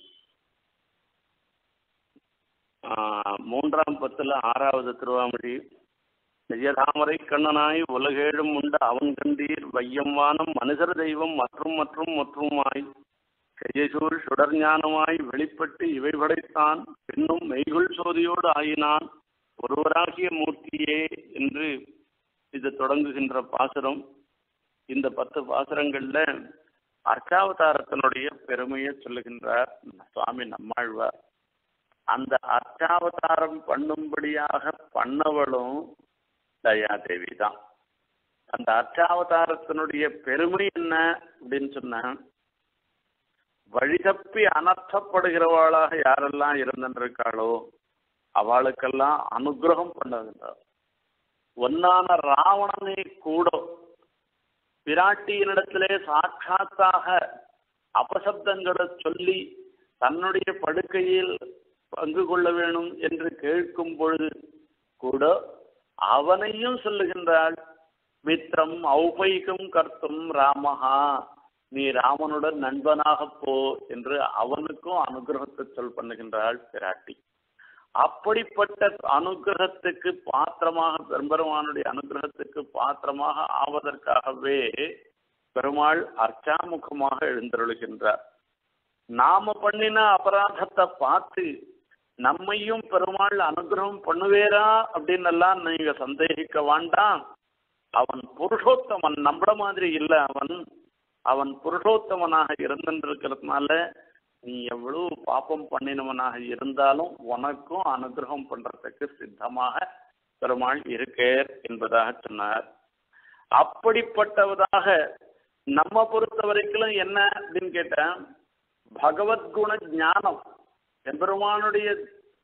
3ஆம் பத்துல 6வது திருவாமொழி, நெய்யதாமரை கண்ணனாய் உலகேழும் உண்ட அவன் கண்டீர் வையம் வானம் மனுஷர் தெய்வம் மற்றும் மற்றும் மற்றுமாய் செய்யசூழ் சுடர் ஞானமாய் வெளிப்பட்டு இவை படைத்தான் பின்னும் மெய்குள் சோதியோடு ஆயினான் ஒருவராகிய மூர்த்தியே என்று இது தொடங்குகின்ற பாசுரம். இந்த 10 பாசுரங்கள்ல அர்ச்சாவதாரத்தினுடைய பெருமையை சொல்லுகின்றார் சுவாமி நம்மாழ்வார். அந்த அர்ச்சாவதாரம் பண்ணும்படியாக பண்ணவளும் தயாதேவி தான். அந்த அர்ச்சாவதாரத்தினுடைய பெருமை என்ன அப்படின்னு சொன்ன, வழிதப்பி அனர்த்தப்படுகிறவாளாக யாரெல்லாம் இருந்திருக்காளோ அவளுக்கெல்லாம் அனுகிரகம் பண்ணுகின்றார். ஒன்னான ராவணனை கூட பிராட்டியினிடத்திலே சாட்சாத்தாக அபசப்தங்களை சொல்லி தன்னுடைய படுக்கையில் பங்கு கொள்ள வேணும் என்று கேட்கும் பொழுது கூட அவனையும் சொல்லுகின்றாள், மித்திரம் ஔபைகம் கர்த்தும் ராமஹா, நீ ராமனுடன் நண்பனாக போ என்று அவனுக்கும் அனுகிரகத்தை சொல் பண்ணுகின்றாள் பிராட்டி. அப்படிப்பட்ட அனுகிரகத்துக்கு பாத்திரமாக, பெரும்பெருமானுடைய அனுகிரகத்துக்கு பாத்திரமாக ஆவதற்காகவே பெருமாள் அர்ச்சாமுகமாக எழுந்தருளுகின்றார். நாம பண்ணின அபராதத்தை பார்த்து நம்மையும் பெருமாள் அனுகிரகம் பண்ணுவேரா அப்படின்னு எல்லாம் நீங்க சந்தேகிக்க வேண்டாம். அவன் புருஷோத்தமன், நம்மள மாதிரி இல்லை. அவன் புருஷோத்தமனாக இருந்திருக்கிறதுனால நீ எவ்வளவு பாப்பம் பண்ணினவனாக இருந்தாலும் உனக்கும் அனுகிரகம் பண்றதுக்கு சித்தமாக பெருமாள் இருக்கேர் என்பதாக சொன்னார். அப்படிப்பட்டவதாக நம்ம பொறுத்த வரைக்கும் என்ன அப்படின்னு கேட்ட, பகவத்குண ஞானம், எம்பெருமானுடைய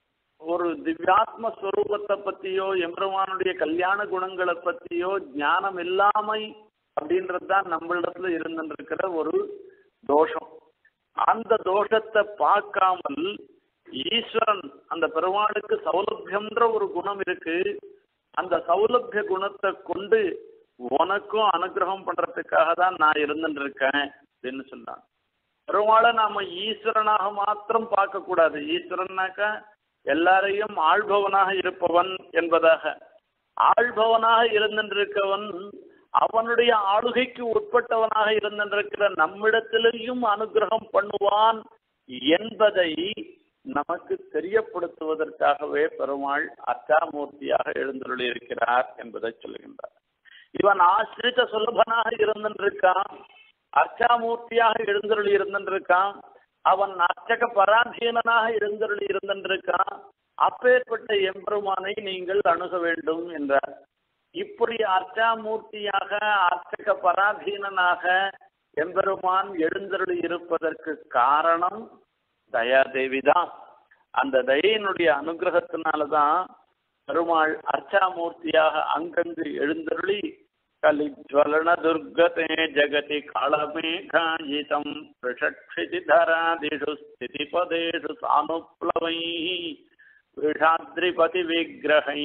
ஒரு திவ்யாத்ம ஸ்வரூபத்தை பத்தியோ எம்பெருமானுடைய கல்யாண குணங்களை பத்தியோ ஞானம் இல்லாமை அப்படின்றதுதான் நம்மளிடத்துல இருந்திருக்கிற ஒரு தோஷம். அந்த தோஷத்தை பார்க்காமல் ஈஸ்வரன் அந்த பெருமாளுக்கு சௌலபியம்ன்ற ஒரு குணம் இருக்கு, அந்த சௌலபிய குணத்தை கொண்டு உனக்கும் அனுகிரகம் பண்றதுக்காக தான் நான் இருந்துட்டு இருக்கேன் அப்படின்னு சொன்னான். பெருமாளை நாம ஈஸ்வரனாக மாத்திரம் பார்க்க கூடாது. ஈஸ்வரனாக்கா எல்லாரையும் ஆள்பவனாக இருப்பவன் என்பதாக. ஆள்பவனாக இருந்திருக்கவன் அவனுடைய ஆளுகைக்கு உட்பட்டவனாக இருந்திருக்கிற நம்மிடத்திலேயும் அனுகிரகம் பண்ணுவான் என்பதை நமக்கு தெரியப்படுத்துவதற்காகவே பெருமாள் அர்ச்சாமூர்த்தியாக எழுந்தருளியிருக்கிறார் என்பதை சொல்லுகின்றார். இவன் ஆசிரித்த சுலபனாக இருந்திருக்கான், அர்ச்சாமூர்த்தியாக எழுந்தருளி இருந்திருக்கான், அவன் அர்ச்சக பராதீனனாக எழுந்தருளி இருந்திருக்கான். அப்பேற்பட்ட எம்பெருமானை நீங்கள் அணுக வேண்டும் என்றார். இப்படி அர்ச்சாமூர்த்தியாக அர்ச்சக பராதீனனாக எம்பெருமான் எழுந்தருளி இருப்பதற்கு காரணம் தயாதேவி தான். அந்த தயையினுடைய அனுகிரகத்தினால்தான் பெருமாள் அர்ச்சாமூர்த்தியாக அங்கங்கு எழுந்தருளி கலிஜ்வலன துர்கதே ஜகதி காளமேகாயிதம் பிரஷக்ஷிதி தராதிஷு ஸ்திதிபதேஷு சானுப்ளவை விஷாத்ரிபதி விக்கிரகை.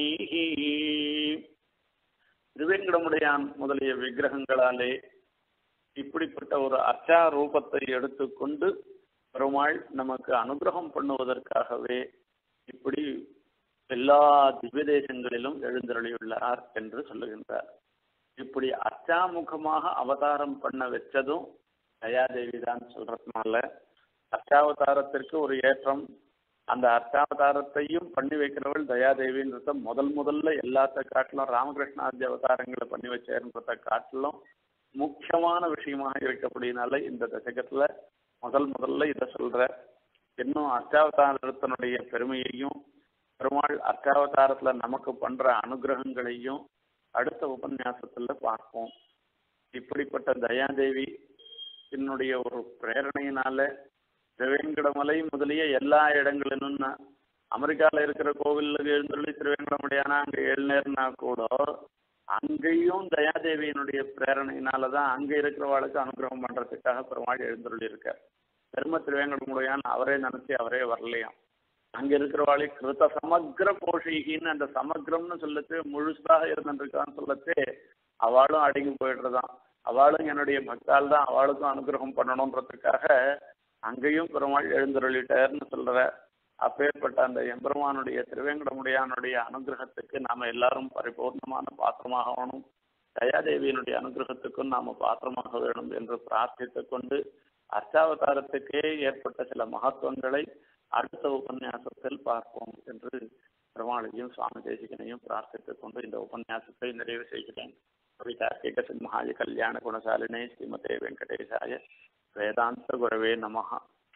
திருவேங்கடமுடையான் முதலிய விக்கிரகங்களாலே இப்படிப்பட்ட ஒரு அர்ச்சா ரூபத்தை எடுத்துக்கொண்டு பெருமாள் நமக்கு அனுகிரகம் பண்ணுவதற்காகவே இப்படி எல்லா திவ்ய தேசங்களிலும் எழுந்தருளியுள்ளார் என்று சொல்லுகின்றார். இப்படி அர்ச்சாமுகமாக அவதாரம் பண்ண வச்சதும் தயாதேவி தான் சொல்றதுனால அர்ச்சாவதாரத்திற்கு ஒரு ஏற்றம். அந்த அர்ச்சாவதாரத்தையும் பண்ணி வைக்கிறவள் தயாதேவின்றத முதல்ல எல்லாத்த காட்டிலும் ராமகிருஷ்ணாதி அவதாரங்களை பண்ணி வச்சேன்றத காட்டிலும் முக்கியமான விஷயமாக இருக்கக்கூடியனால இந்த தசகத்துல முதல்ல இதை சொல்ற. இன்னும் அர்ச்சாவதாரத்தினுடைய பெருமையையும் பெருமாள் அர்ச்சாவதாரத்துல நமக்கு பண்ற அனுகிரகங்களையும் அடுத்த உபன்யாசத்துல பார்ப்போம். இப்படிப்பட்ட தயாதேவி என்னுடைய ஒரு பிரேரணையினால திருவேங்கடமலை முதலிய எல்லா இடங்களிலும் அமெரிக்காவில் இருக்கிற கோவிலுக்கு எழுந்தருளி திருவேங்கடமுடையானா அங்கே எழுநேர்னா கூட அங்கேயும் தயாதேவியினுடைய பிரேரணையினாலதான் அங்க இருக்கிறவாளுக்கு அனுகிரகம் பண்றதுக்காக பெருமாள் எழுந்தருளி இருக்கார். பெரும திருவேங்கடமுடையான் அவரே நினைச்சு அவரே வரலையாம். அங்க இருக்கிறவாளை கிருத்த சமக்கிர போஷிகின்னு அந்த சமக்கிரம்னு சொல்லச்சு முழுசாக இருந்துருக்கான்னு சொல்லச்சு அவளும் அடங்கி போயிடுறதான். அவளும் என்னுடைய பக்தால் தான், அவளுக்கும் அனுகிரகம் பண்ணணுன்றதுக்காக அங்கேயும் பெருமாள் எழுந்தருளிட்டார்னு சொல்ற. அப்பேற்பட்ட அந்த எம்பெருமானுடைய திருவேங்கடமுடையானுடைய அனுகிரகத்துக்கு நாம எல்லாரும் பரிபூர்ணமான பாத்திரமாகணும், தயாதேவியினுடைய அனுகிரகத்துக்கும் நாம பாத்திரமாக வேணும் என்று பிரார்த்தித்துக் கொண்டு அர்ச்சாவதாரத்துக்கே ஏற்பட்ட சில மகத்துவங்களை அடுத்த உபன்யாசத்தில் பார்ப்போம் என்று பெருமாளையும் சுவாமி தேசிகனையும் பிரார்த்தித்துக் கொண்டு இந்த உபன்யாசத்தை நிறைவு செய்கிறேன். கவிதார்க்கிக சிம்ஹாய கல்யாண குணசாலினே ஸ்ரீமதே வெங்கடேசாய வேதாந்த குரவே நமஹ.